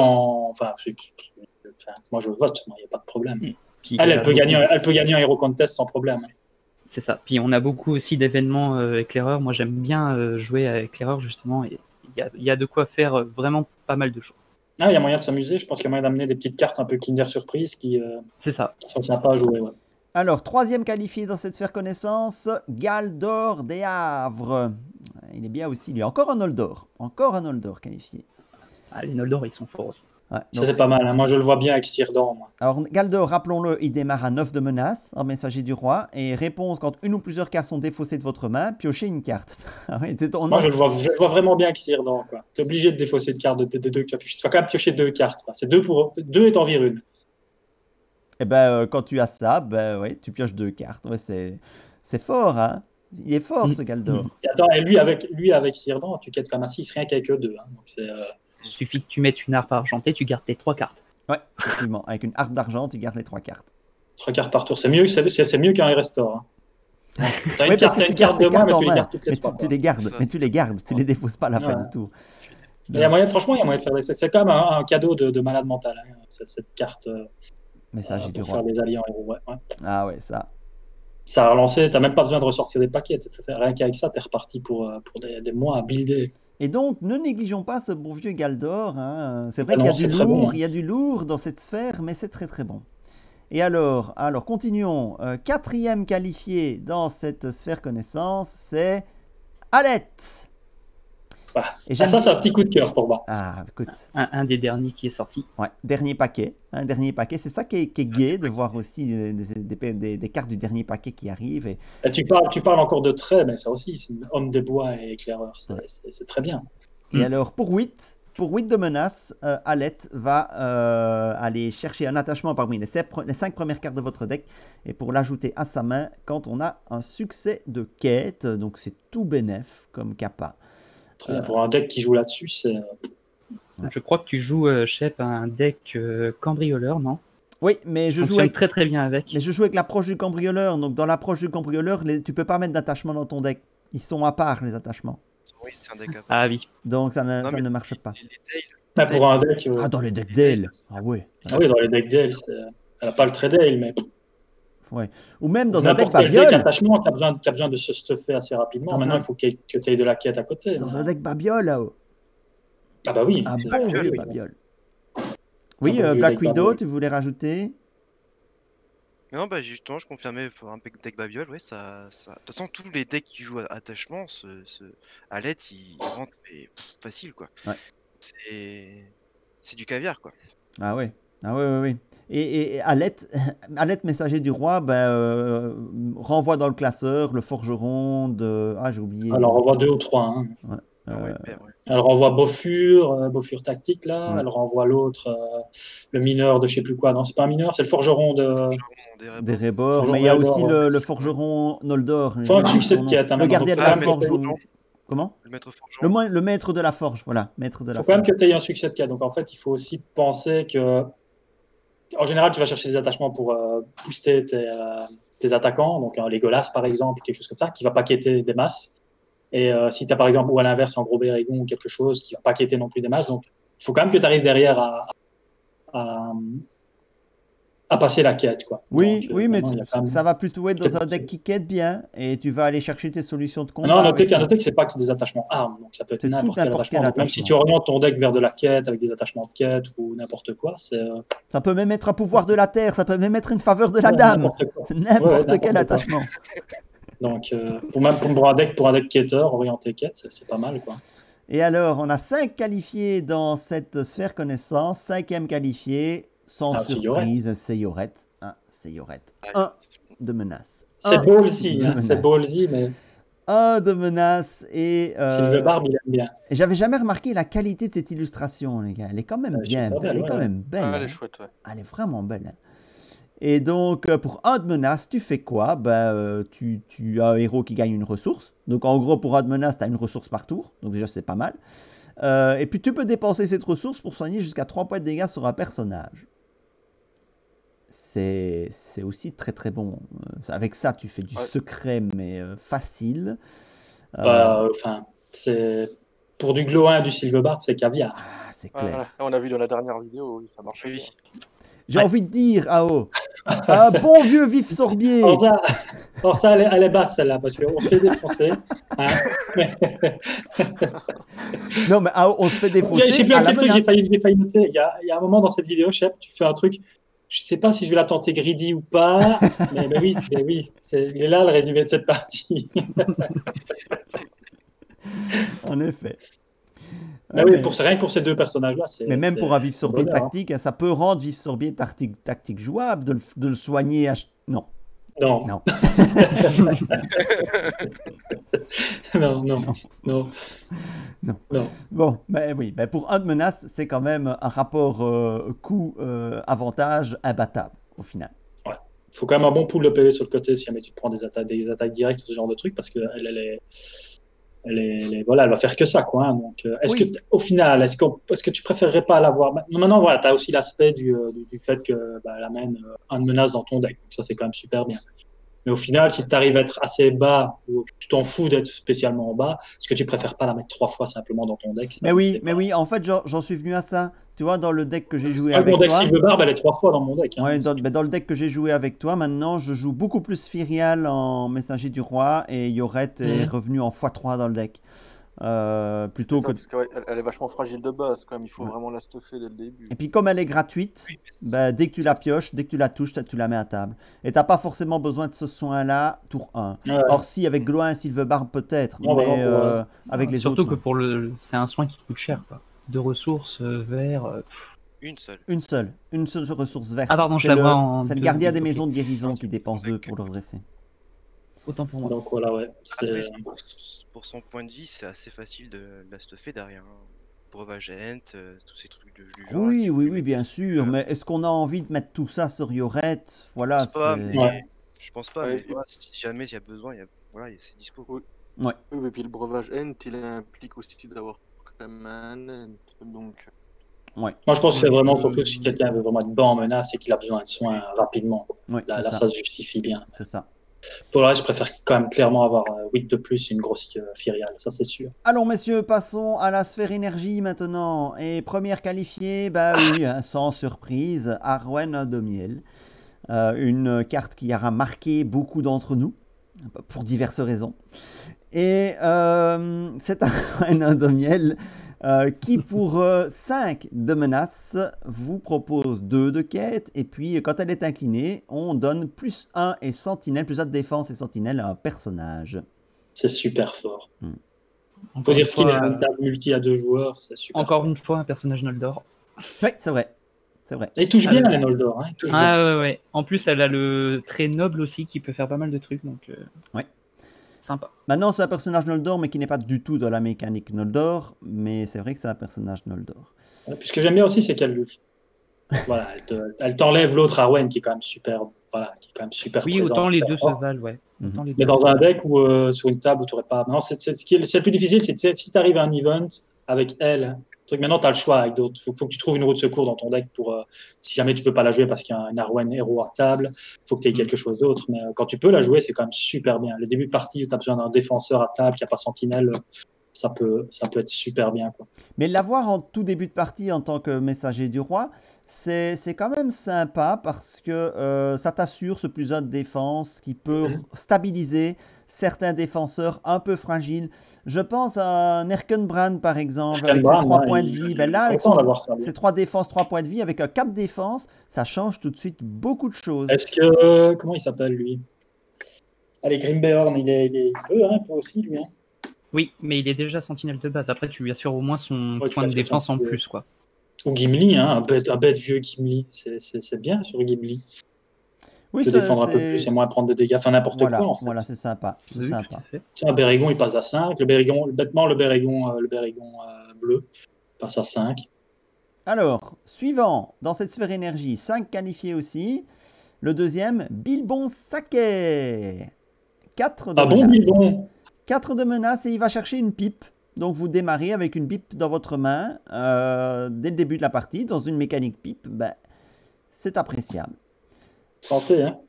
moi je vote, il n'y a pas de problème. Puis, Elle peut gagner un Hero Contest sans problème. C'est ça. Puis on a beaucoup aussi d'événements éclaireurs. Moi j'aime bien jouer à éclaireur justement. Et il y a de quoi faire vraiment pas mal de choses. Ah, il y a moyen de s'amuser. Je pense qu'il y a moyen d'amener des petites cartes un peu Kinder Surprise qui C'est ça. sont sympas à jouer. Ouais. Alors, 3e qualifié dans cette sphère connaissance, Galdor des Havres. Il est bien aussi, lui. Encore un Noldor qualifié. Ah, les Noldor ils sont forts aussi. Ouais, Ça, donc- c'est pas mal. Hein. Moi, je le vois bien avec Cyrdan. Moi. Alors, Galdor, rappelons-le, il démarre à 9 de menace en messager du roi. Et réponse, quand une ou plusieurs cartes sont défaussées de votre main, piochez une carte. Ah oui, Moi, je le vois vraiment bien avec Cyrdan. Tu es obligé de défausser une carte des deux que tu as pioché. Tu vas quand même piocher 2 cartes. Quoi. C'est 2 est en vire une. Et ben, quand tu as ça, ben, ouais, tu pioches 2 cartes. Ouais, c'est fort, hein. Il est fort, ce Galdor. Et attends, et lui avec Cyrdan, tu quêtes comme un 6, rien qu'avec eux 2. Hein. Donc, c'est. Il suffit que tu mettes une harpe argentée, tu gardes tes 3 cartes. Ouais, effectivement. Avec une harpe d'argent, tu gardes les 3 cartes. 3 cartes par tour. C'est mieux qu'un restore. Hein. T'as Ouais, une parce carte, que t'as tu une gardes carte de tes moins, cartes mais en tu les main. gardes toutes les Mais 3. tu les gardes, Ça. mais tu les gardes, tu les défausses pas à la fin Ouais. du tout. Il y a moyen, franchement, il y a moyen de faire des. C'est quand même un cadeau de malade mental, hein, cette carte Messager du pour roi. faire des alliés en héros. Ouais. Ah ouais, ça. Ça a relancé, t'as même pas besoin de ressortir des paquets. Rien qu'avec ça, t'es reparti pour des mois à builder. Et donc, ne négligeons pas ce bon vieux Galdor. Hein. C'est vrai Ah qu'il y a non, du c'est très bon, lourd, hein. il y a du lourd dans cette sphère, mais c'est très très bon. Et alors continuons. Quatrième qualifié dans cette sphère connaissance, c'est Alette. Ah, Et j'aime- ça, c'est un petit coup de cœur pour moi. Ah, écoute, Un des derniers qui est sorti. ouais, dernier paquet. Un dernier paquet, c'est ça qui est gai de voir aussi des cartes du dernier paquet qui arrivent. Et Et tu parles encore de traits, mais ça aussi, c'est homme des bois et éclaireur. C'est très bien. Et alors, pour 8 de menace, Alette va aller chercher un attachement parmi les 5 premières cartes de votre deck et pour l'ajouter à sa main quand on a un succès de quête. Donc, c'est tout bénef comme capa. Très bien. Pour un deck qui joue là-dessus, c'est. Ouais. Je crois que tu joues, Shep, un deck cambrioleur, non? Oui, mais je joue Fonctionne avec, très très bien avec. mais je joue avec l'approche du cambrioleur. Donc, dans l'approche du cambrioleur, tu peux pas mettre d'attachement dans ton deck. Ils sont à part, les attachements. Oui, c'est un deck à part. Ah oui. Donc, ça Non, mais ne marche pas. Les Dale, Mais pour un deck. Ah, dans les decks d'Aile. Ah ouais. Ah oui, dans les decks Dale, elle n'a pas le trait Dale, mais. Ou même dans un deck N'importe quel deck babiole. attachement qui a besoin de se stuffer assez rapidement. Dans Maintenant, un- il faut que tu aies de la quête à côté. Dans un deck babiole, là-haut. Ah bah oui. Un c'est- bon vieux oui. babiole. Oui, bon vieux Black deck Widow, babiole. tu voulais rajouter? Non, bah justement, je confirmais pour un deck Babiole, ouais, ça. De toute façon, tous les decks qui jouent à attachement, Alette, il rentre mais, facile, quoi. Ouais. C'est du caviar, quoi. Ah ouais. Ah ouais, ouais, ouais. Et Alette, messager du roi, renvoie dans le classeur le forgeron de... Ah, j'ai oublié. Elle en renvoie 2 ou 3. Hein. Ah ouais, père, ouais. Elle renvoie Bofur tactique là. Ouais. Elle renvoie l'autre, le mineur de je sais plus quoi. Non, c'est pas un mineur, c'est le forgeron de. Forgeron Des Rébos. Rébors, Forgeron mais il y a Rébor, aussi ouais. le forgeron Noldor. Faut un j'ai oublié succès son de nom. quête, hein, Le gardien de maintenant. la Faut forge. quand même ou- Comment? Le maître forgeron. Le maître de la forge, voilà. Maître de la Il faut quand même forge. que tu aies un succès de quête. Donc en fait, il faut aussi penser que. En général, tu vas chercher des attachements pour booster tes attaquants. Donc un Legolas par exemple, quelque chose comme ça, qui va pas quêter des masses. Et si tu as par exemple, ou à l'inverse, un gros Bérégon ou quelque chose qui va pas quêter non plus des masses. Donc il faut quand même que tu arrives derrière à passer la quête. Quoi. Oui, Donc, oui, mais vraiment, il y a quand même- ça va plutôt être dans un Peut-être deck qui quête bien et tu vas aller chercher tes solutions de combat. Non, notez avec ça. que c'est pas que des attachements armes, donc ça peut être C'est tout n'importe quel n'importe quel attachement. Donc, même si attachement. tu orientes ton deck vers de la quête avec des attachements de quête ou n'importe quoi, c'est Ça peut même être un pouvoir de la terre, ça peut même être une faveur de la ouais, dame. n'importe quoi. N'importe n'importe quel quoi. attachement. Donc pour un deck quêteur orienté quête, c'est pas mal quoi. Et alors, on a 5 qualifiés dans cette sphère connaissance. 5e qualifié, sans Ah, surprise, c'est Yorette. C'est Yorette. Ah, 1 de menace. C'est Un ballsy, de hein, c'est menace. ballsy, mais 1 de menace. Et Sylvain Barbe, il aime bien. j'avais jamais remarqué la qualité de cette illustration, les gars. Elle est quand même Elle est bien. super belle, Elle est quand ouais. même belle. Ah, elle est hein. chouette, ouais. Elle est vraiment belle. hein. Et donc, pour 1 de menace, tu fais quoi? Tu as un héros qui gagne une ressource. Donc, en gros, pour 1 de menace, tu as une ressource par tour. Donc, déjà, c'est pas mal. Et puis, tu peux dépenser cette ressource pour soigner jusqu'à 3 points de dégâts sur un personnage. C'est aussi très très bon. Avec ça, tu fais du Ouais. secret, mais facile. Enfin, c'est pour du glow 1 du Sylvain Barbe, c'est caviar. Ah, c'est Ouais, clair. ouais. On a vu dans la dernière vidéo, oui, ça marche Oui. bien. J'ai envie de dire, Ao, un bon vieux vif sorbier. Or ça elle est basse celle-là, parce qu'on se fait défoncer. Hein. Non, mais Ao, on se fait Je sais défausser plus à à la quel truc menace. j'ai failli noter. Il y a un moment dans cette vidéo, Shep, tu fais un truc. Je sais pas si je vais la tenter greedy ou pas, mais oui, il est là le résumé de cette partie. En effet. Mais oui, rien que pour ces deux personnages-là, c'est. Mais même pour un vif sorbier bonheur, hein. tactique, ça peut rendre vif sorbier tactique jouable, de le soigner. Non, Non, non. non, non, non, Non. non. Bon, ben oui, ben pour un de menace, c'est quand même un rapport coût-avantage imbattable au final. Il faut quand même un bon pool de PV sur le côté si jamais tu te prends des attaques directes, ce genre de truc, parce qu'elle voilà, elle va faire que ça, quoi. Hein. Donc, Oui. au final, est-ce que tu préférerais pas l'avoir maintenant, voilà, tu as aussi l'aspect du fait que elle amène un de menace dans ton deck. Donc ça, c'est quand même super bien. Mais au final, si tu arrives à être assez bas ou que tu t'en fous d'être spécialement en bas, est-ce que tu préfères pas la mettre 3 fois simplement dans ton deck? Mais oui, en fait, j'en suis venu à ça. Tu vois, dans le deck que j'ai joué Mon avec deck toi. Sylve Barbe, elle est 3 fois dans mon deck. Hein. Ouais, dans le deck que j'ai joué avec toi, maintenant, je joue beaucoup plus Firial en Messager du Roi et Yoret est revenu en x3 dans le deck. Plutôt que... Parce qu'elle est vachement fragile de base, quand même. Il faut vraiment la stuffer dès le début. Et puis, comme elle est gratuite, bah, dès que tu la pioches, dès que tu la touches, tu la mets à table. Et t'as pas forcément besoin de ce soin-là, tour 1. Ouais. Or, si, avec Gloin et Sylvebarbe, peut-être. Non, mais vraiment, avec les surtout autres. Surtout que c'est un soin qui coûte cher, quoi. De ressources, vert. Une seule. Une seule ressource verte. Ah, pardon, je la vois en. C'est le gardien des maisons de guérison qui dépense 2 pour le redresser. Autant pour moi. Donc voilà, ouais. Après, pour son point de vie, c'est assez facile de la stuffer derrière. Hein. Breuvage Ent, tous ces trucs du genre. Oui, bien sûr. Mais est-ce qu'on a envie de mettre tout ça sur Yoret? Voilà, Je pense pas, mais voilà, si jamais il y a besoin, voilà, c'est dispo. Oui. Ouais. Oui, et puis le breuvage Ent, il implique aussi d'avoir quand même un Ent. Donc. Ouais. Moi, je pense que c'est vraiment surtout si quelqu'un veut vraiment être bas en menace et qu'il a besoin de soins rapidement. Ouais, là, ça se justifie bien. C'est ça. Pour le reste, je préfère quand même clairement avoir 8 de plus et une grosse Firial, ça c'est sûr. Allons messieurs, passons à la sphère énergie maintenant. Et première qualifiée, bah oui, sans surprise, Arwen de Miel. Une carte qui aura marqué beaucoup d'entre nous, pour diverses raisons. Et c'est Arwen de Miel qui pour 5 de menace vous propose 2 de quête, et puis quand elle est inclinée, on donne plus 1 et sentinelle, plus 1 de défense et sentinelle à un personnage. C'est super fort. Il faut dire ce qu'il est une table multi à 2 joueurs, c'est super Encore fort. une fois, un personnage Noldor. Oui, c'est vrai. Et il touche bien les Noldor. Hein, ouais. En plus, elle a le trait noble aussi qui peut faire pas mal de trucs, donc ouais. Sympa. Maintenant, c'est un personnage Noldor, mais qui n'est pas du tout dans la mécanique Noldor, mais c'est vrai que c'est un personnage Noldor. Puis ce que j'aime bien aussi, c'est qu'elle voilà, elle t'enlève l'autre Arwen qui est quand même super, voilà, qui est quand même super oui, présent, autant les deux fort. se valent, ouais. Mais dans un deck ou sur une table où tu n'aurais pas. Non, c'est le plus difficile, c'est si tu arrives à un event avec elle. Maintenant, tu as le choix avec d'autres. Il faut que tu trouves une roue de secours dans ton deck pour. Si jamais tu peux pas la jouer parce qu'il y a un Arwen héros à table, il faut que tu aies quelque chose d'autre. Mais quand tu peux la jouer, c'est quand même super bien. Les débuts de partie où tu as besoin d'un défenseur à table qui n'a pas sentinelle, ça peut être super bien. Quoi. Mais l'avoir en tout début de partie en tant que messager du roi, c'est quand même sympa parce que ça t'assure ce plus 1 de défense qui peut stabiliser certains défenseurs un peu fragiles. Je pense à un Erkenbrand par exemple, avec ses 3 points de vie. Ben là, avec ses 3 défenses, 3 points de vie, avec un 4 défense, ça change tout de suite beaucoup de choses. Est-ce que. Comment il s'appelle lui? Allez, Grimbeorn, il peut, hein, toi aussi, lui. Hein. Oui, mais il est déjà sentinelle de base. Après, tu lui assures au moins son point de défense en plus, quoi. Ou Gimli, hein, un bête vieux Gimli. C'est bien sur Gimli. Oui, se défendre un peu plus et moins prendre de dégâts. Enfin, n'importe quoi, en fait. Voilà, c'est sympa. Oui, sympa. Tiens, Bérégon, il passe à 5. Bêtement, le Bérégon bleu passe à 5. Alors, suivant, dans cette sphère énergie, 5 qualifiés aussi. Le deuxième, Bilbon Saké. 4 de menace. Bilbon 4 de menace et il va chercher une pipe. Donc vous démarrez avec une pipe dans votre main dès le début de la partie. Dans une mécanique pipe, ben, c'est appréciable. Santé, hein.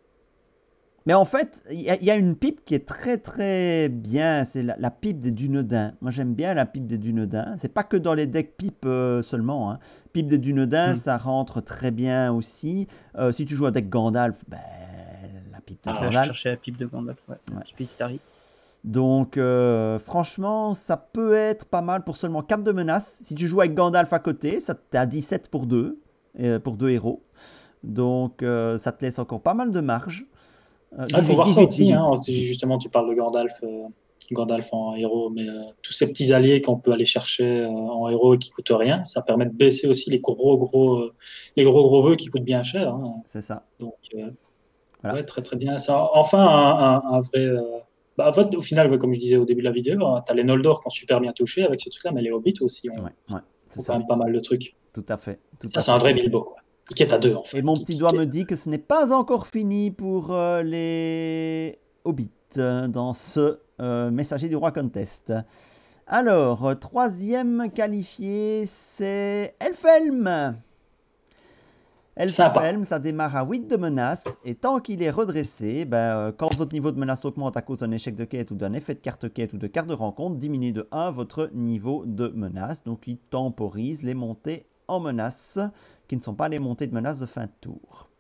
Mais en fait, il y a une pipe qui est très très bien. C'est la pipe des Dunedins. Moi j'aime bien la pipe des Dunedins. C'est pas que dans les decks pipe seulement. Hein. Pipe des Dunedins, ça rentre très bien aussi. Si tu joues un deck Gandalf, ben, la pipe de Gandalf. Je cherchais la pipe de Gandalf, ouais. Donc franchement, ça peut être pas mal pour seulement 4 de menace. Si tu joues avec Gandalf à côté, ça t'es à 17 pour 2 héros. Donc ça te laisse encore pas mal de marge. Il faut voir ça aussi, hein, si justement tu parles de Gandalf Gandalf en héros, mais tous ces petits alliés qu'on peut aller chercher en héros et qui coûtent rien, ça permet de baisser aussi les gros vœux qui coûtent bien cher. Hein. C'est ça. Donc, Voilà. ouais, très très bien. Ça, enfin, un vrai. En fait, au final, ouais, comme je disais au début de la vidéo, tu as les Noldor qui ont super bien touché avec ce truc-là, mais les Hobbits aussi ont, Ouais, c'est ont ça. quand même pas mal de trucs. Tout à fait. Ça, c'est un vrai Bilbo, quoi. Qui est à deux, en fait. Et mon petit doigt me dit que ce n'est pas encore fini pour les Hobbits dans ce Messager du Roi Contest. Alors, troisième qualifié, c'est Elfhelm. Elfhelm, ça démarre à 8 de menace, et tant qu'il est redressé, quand votre niveau de menace augmente à cause d'un échec de quête ou d'un effet de carte quête ou de carte de rencontre, diminue de 1 votre niveau de menace. Donc il temporise les montées en menace, qui ne sont pas les montées de menace de fin de tour.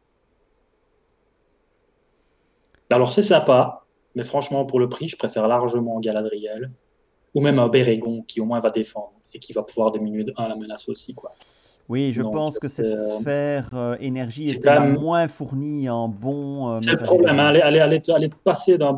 Alors c'est sympa, mais franchement pour le prix, je préfère largement Galadriel, ou même un Bérégon qui au moins va défendre, et qui va pouvoir diminuer de 1 la menace aussi, quoi. Oui, je Donc, pense que cette sphère énergie c'est était la quand même- moins fournie en bon C'est le messager problème, du hein, roi. aller te passer d'un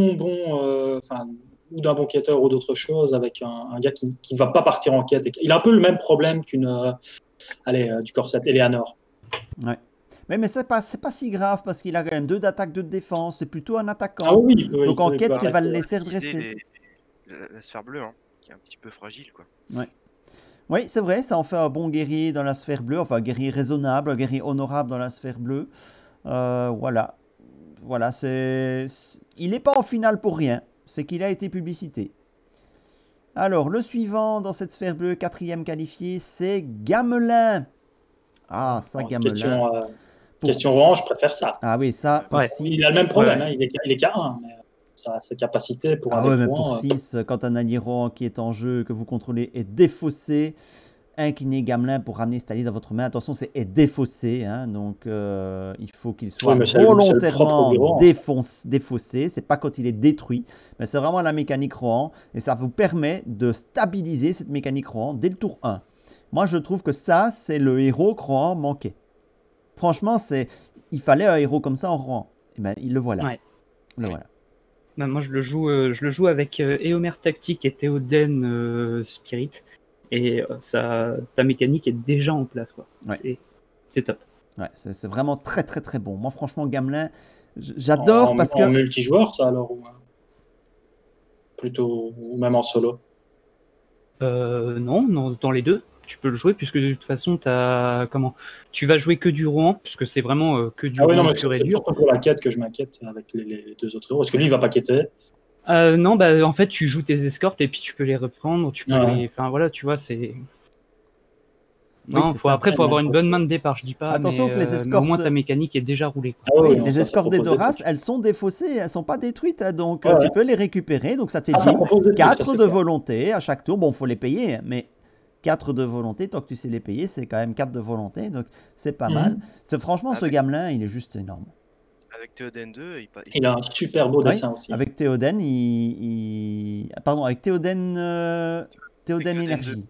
ou d'un bon quêteur ou d'autre chose avec un gars qui ne va pas partir en quête. Il a un peu le même problème du corset Eleanor. Ouais. Mais c'est pas si grave parce qu'il a quand même 2 d'attaque, 2 de défense. C'est plutôt un attaquant. Ah oui, oui, Donc en il quête, peut tu vas le arrêter. laisser redresser. La sphère bleue, hein, qui est un petit peu fragile, quoi. Ouais. Oui, c'est vrai, ça en fait un bon guerrier dans la sphère bleue, enfin un guerrier raisonnable, un guerrier honorable dans la sphère bleue. Voilà. Voilà, il n'est pas en finale pour rien, c'est qu'il a été publicité. Alors, le suivant dans cette sphère bleue, quatrième qualifié, c'est Gamelin. Ah, ça, Alors, Gamelin. question orange, je préfère ça. Ah oui, ça, pour Ouais. 6. Il a le même problème, Ouais. hein, il est qu'à 1, mais sa capacité pour un Ah ouais, mais deck pour Rouen, 6, quand un allié Rohan qui est en jeu, que vous contrôlez, est défaussé, inclinez Gamelin pour ramener cet allié dans votre main. Attention, c'est est défaussé, hein, donc il faut qu'il soit mais c'est le propre volontairement du Rohan. défaussé. C'est pas quand il est détruit, mais c'est vraiment la mécanique Rohan, et ça vous permet de stabiliser cette mécanique Rohan dès le tour 1. Moi, je trouve que ça, c'est le héros que Rohan manquait. Franchement, il fallait un héros comme ça en Rohan. Et ben, il le voilà. Ouais. Le voilà. Bah, moi, je le joue avec Éomer Tactique et Théoden Spirit. Et ta mécanique est déjà en place, quoi. Ouais. C'est top. Ouais, c'est vraiment très très très bon. Moi, franchement, Gamelin, j'adore parce que... En multijoueur, ça, alors plutôt, ou même en solo. Non, dans les deux, tu peux le jouer, puisque de toute façon, tu vas jouer que du Rohan, puisque c'est vraiment que du Oui, non, Rohan mais pur et c'est dur. surtout pour la quête que je m'inquiète avec les 2 autres héros, parce que lui, il va pas quêter. Non, en fait, tu joues tes escortes et puis tu peux les reprendre, tu peux Enfin, voilà, tu vois, c'est... Non, c'est faut avoir une bonne main de départ, je dis pas, Attention que les mais au moins escortes- ta mécanique est déjà roulée, quoi. Oui, non, les ça escortes propose des d'Edoras, trucs. elles sont défaussées, elles sont pas détruites, hein, donc Ouais. tu peux les récupérer, donc ça te fait Ça bim, propose des trucs, 4 ça, c'est de clair. volonté à chaque tour. Bon, faut les payer, mais 4 de volonté, tant que tu sais les payer, c'est quand même 4 de volonté, donc c'est pas Mhm. mal. Franchement, ce Avec- Gamelin, il est juste énorme. Avec Théoden 2, Il a un super beau Oui, dessin aussi. avec Théoden, Pardon, avec Théoden, Théoden Théoden Énergie.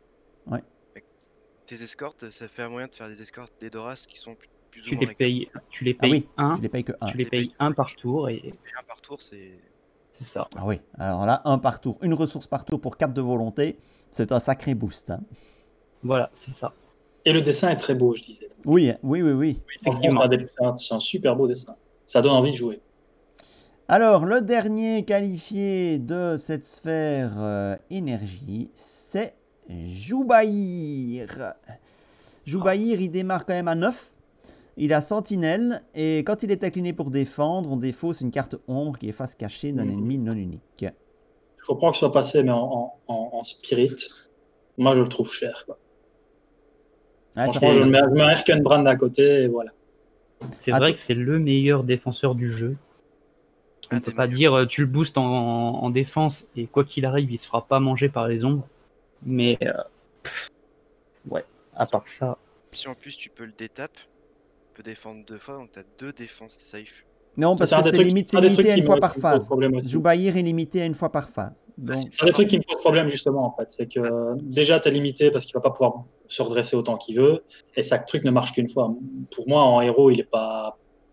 tes escortes, ça fait un moyen de faire des escortes d'Edoras qui sont plus ou Tu moins les récupérées. payes Ah oui, un, tu les payes que 1. tu les payes un par tour, et Un par tour, c'est ça. Ah oui, alors là, 1 par tour, une ressource par tour pour 4 de volonté, c'est un sacré boost. Hein. Voilà, c'est ça. Et le dessin est très beau, je disais. Oui. Effectivement. Franchement, c'est un super beau dessin. Ça donne envie de jouer. Alors, le dernier qualifié de cette sphère énergie, c'est Joubaïr. Joubaïr, il démarre quand même à 9. Il a Sentinelle, et quand il est incliné pour défendre, on défausse une carte ombre qui est face cachée d'un ennemi non unique. Je comprends que ce soit passé, mais en spirit, moi, je le trouve cher, quoi. Ah, ça Franchement, fait- je mets un Erkenbrand à côté, et voilà. C'est Attends. vrai que c'est le meilleur défenseur du jeu. On Ah, peut t'es pas meilleur. dire tu le boostes en défense et quoi qu'il arrive, il se fera pas manger par les ombres. Mais ouais, à part ça, Si en plus tu peux le détape, tu peux défendre 2 fois, donc t'as 2 défenses safe. Non, parce C'est un que des c'est trucs- limité, c'est un des trucs à une qui fois me- par qui me pose phase. problème aussi. Joubaïr est limité à une fois par phase. Donc, C'est un des trucs qui me pose problème, justement, en fait. C'est que déjà, tu es limité parce qu'il va pas pouvoir se redresser autant qu'il veut, et chaque truc ne marche qu'une fois. Pour moi, en héros, il est pas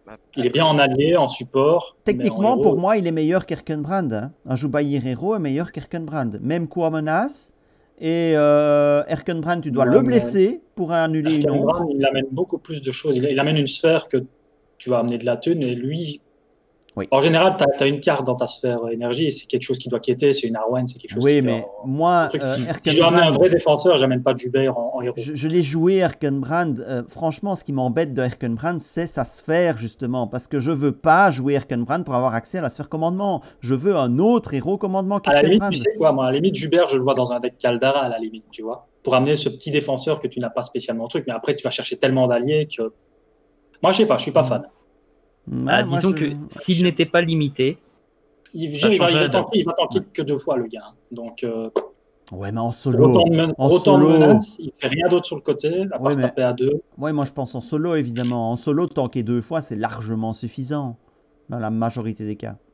Bah, Il est bien en allié, en support. mais en Techniquement, héros, pour moi, il est meilleur qu'Erkenbrand. Hein. Un Jubaïr héros est meilleur qu'Erkenbrand. Même coup à menace. Et Erkenbrand, tu dois Ouais, le mais blesser pour annuler une ombre. Erkenbrand, il amène beaucoup plus de choses. Il amène une sphère que tu vas amener de la thune, et lui, Oui. en général, tu as une carte dans ta sphère énergie, et c'est quelque chose qui doit quitter, c'est une Arwen, c'est quelque chose qui Oui, fait mais moi, truc. Si je dois amener un Erkenbrand, vrai défenseur, j'amène pas de Jubert en héros. je l'ai joué Erkenbrand. Franchement, ce qui m'embête de Erkenbrand, c'est sa sphère, justement. Parce que je veux pas jouer Erkenbrand pour avoir accès à la sphère commandement. Je veux un autre héros commandement À la limite, qu'Erkenbrand. tu sais quoi, moi, à la limite, Jubert, je le vois dans un deck Caldara, à la limite, tu vois, pour amener ce petit défenseur que tu n'as pas spécialement au truc, mais après, tu vas chercher tellement d'alliés que. Moi, je sais pas, je suis pas fan. Ouais, moi, disons que s'il n'était pas limité, Il Ça va changerait tanker que 2 fois, le gars. Hein. Donc, Ouais, mais en pour solo. autant de menaces, il fait rien d'autre sur le côté, à part Ouais, mais- taper à 2. Ouais, moi je pense en solo évidemment. En solo, tanker 2 fois, c'est largement suffisant. Dans la majorité des cas.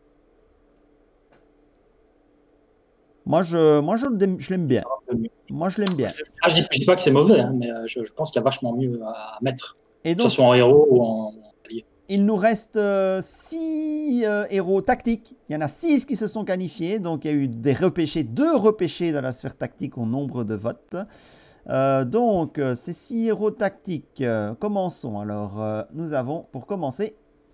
Je l'aime bien. Moi je l'aime bien. Ah, je dis pas que c'est mauvais, hein, mais je pense qu'il y a vachement mieux à mettre, Et que ce donc, soit en héros ou en allié. il nous reste 6 héros tactiques. Il y en a 6 qui se sont qualifiés. Donc il y a eu 2 repêchés dans la sphère tactique au nombre de votes. Donc ces 6 héros tactiques, commençons. Alors nous avons pour commencer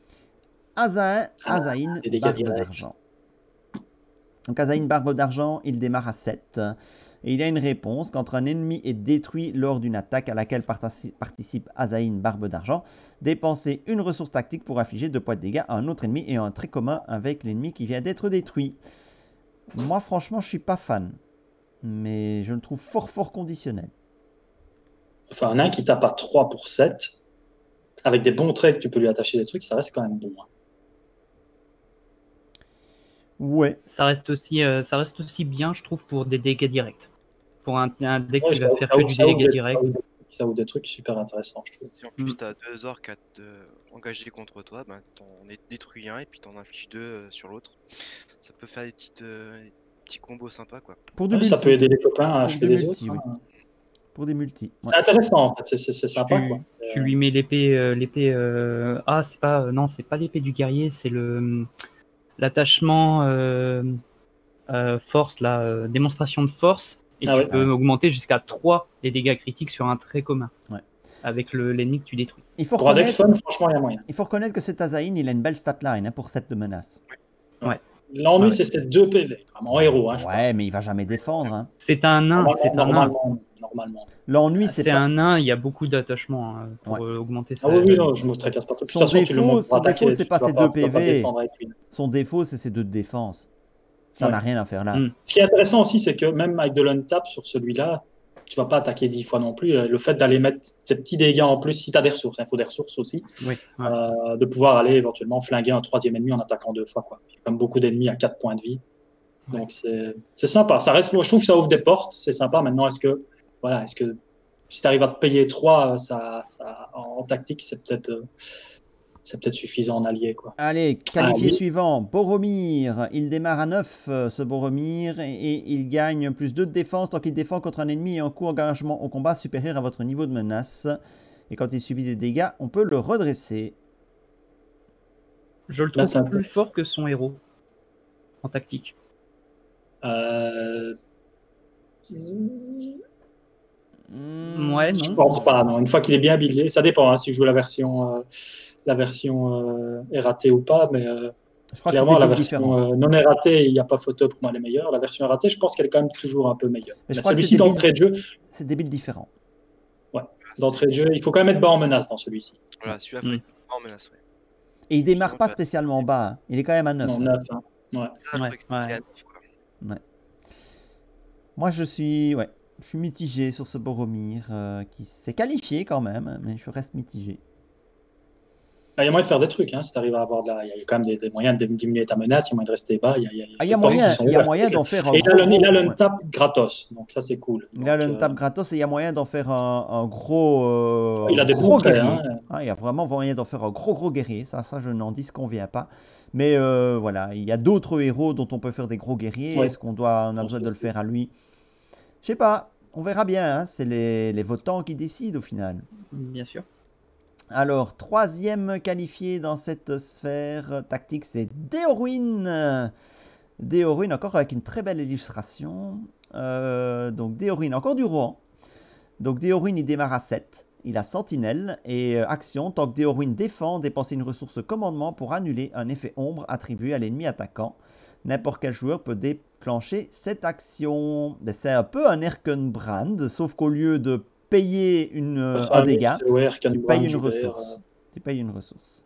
Azaïn, les dégâts Barbe directs. d'Argent. Donc Azaïn, Barbe d'Argent, il démarre à 7. Et il a une réponse. Quand un ennemi est détruit lors d'une attaque à laquelle participe Azaïn, Barbe d'Argent, dépensez une ressource tactique pour infliger 2 points de dégâts à un autre ennemi et un trait commun avec l'ennemi qui vient d'être détruit. Moi franchement je suis pas fan. Mais je le trouve fort conditionnel. Enfin, un nain qui tape à 3 pour 7, avec des bons traits que tu peux lui attacher des trucs, ça reste quand même bon. Hein. Ouais. ça reste aussi bien, je trouve, pour des dégâts directs. Pour un deck Ouais, qui va faire que du dégât direct. Ça ouvre des trucs super intéressants, je trouve. Si en plus t'as 2 orques à engagés contre toi, ben t'en détruis un et puis t'en infliges 2 sur l'autre. Ça peut faire des petits combos sympas quoi. Pour du Ouais, ça multi. peut aider les copains à Pour acheter des les multi, autres. oui. Hein. Pour des multi. Ouais. C'est intéressant en fait, c'est sympa. Quoi. Tu lui mets l'épée, c'est pas l'épée du guerrier, c'est l'attachement force, démonstration de force, et tu peux augmenter jusqu'à 3 les dégâts critiques sur un trait commun. Ouais. Avec l'ennemi que tu détruis. Pour un deck fun, franchement, il y a moyen. Il faut reconnaître que cet Azaïn, il a une belle statline pour 7 de menace. Ouais. L'ennui, c'est ces 2 PV, vraiment en héros. Hein, ouais, mais il va jamais défendre. Hein. C'est un nain. Normalement. L'ennui, c'est un nain, il y a beaucoup d'attachement pour augmenter ça. Ah oui, non, je me tracasse pas trop. De toute façon, son défaut, c'est pas ses 2 PV. Pas son défaut, c'est ses 2 de défense. Ça n'a rien à faire là. Ce qui est intéressant aussi, c'est que même avec de l'untap sur celui-là, tu vas pas attaquer 10 fois non plus. Le fait d'aller mettre ces petits dégâts en plus, si tu as des ressources, il faut des ressources aussi, de pouvoir aller éventuellement flinguer un 3e ennemi en attaquant 2 fois. Quoi. Il y a comme beaucoup d'ennemis à 4 points de vie. Donc c'est sympa. Ça reste, je trouve que ça ouvre des portes, c'est sympa. Maintenant, est-ce que si tu arrives à te payer 3, en tactique, c'est peut-être suffisant en allié. Quoi. Allez, qualifié suivant, Boromir. Il démarre à 9, ce Boromir, et il gagne plus 2 de défense tant qu'il défend contre un ennemi et un coût engagement au combat supérieur à votre niveau de menace. Et quand il subit des dégâts, on peut le redresser. Je le trouve plus fort que son héros en tactique. Ouais, non. Je pense pas, non. Une fois qu'il est bien buildé, ça dépend hein, si je joue la version erratée ou pas, mais clairement, la version non erratée, il n'y a pas photo pour moi, elle est meilleure. La version erratée, je pense qu'elle est quand même toujours un peu meilleure. Mais celui-ci, d'entrée de jeu. C'est des builds différents. Ouais, d'entrée de jeu, il faut quand même être bas en menace dans celui-ci. Voilà, celui-là, il faut être bas en menace, ouais. Et il démarre pas spécialement bas, hein. Il est quand même à 9. Non, 9, hein. Ouais. Moi, je suis mitigé sur ce Boromir qui s'est qualifié quand même, mais je reste mitigé. Il y a moyen de faire des trucs, hein, si tu arrives à avoir il y a quand même des moyens de diminuer ta menace, il y a moyen de rester bas. Il y a moyen d'en faire un gros. Et il a l'untap gratos, donc ça c'est cool. Il a l'untap gratos et il y a moyen d'en faire un gros. Il a des gros guerriers. Hein. Il y a vraiment moyen d'en faire un gros guerrier, ça je n'en disconviens pas. Mais voilà, il y a d'autres héros dont on peut faire des gros guerriers. Est-ce qu'on a besoin de le faire à lui? Je sais pas, on verra bien, hein. C'est les votants qui décident au final. Bien sûr. Alors, troisième qualifié dans cette sphère tactique, c'est Déorwin. Déorwin, encore avec une très belle illustration. Donc, Déorwin, encore du Rohan. Donc, Déorwin, il démarre à 7. Il a Sentinelle et action. Tant que Déorwin défend, dépensez une ressource commandement pour annuler un effet ombre attribué à l'ennemi attaquant. N'importe quel joueur peut déclencher cette action. C'est un peu un Erkenbrand, sauf qu'au lieu de payer un dégât, tu payes une ressource. Tu payes une ressource.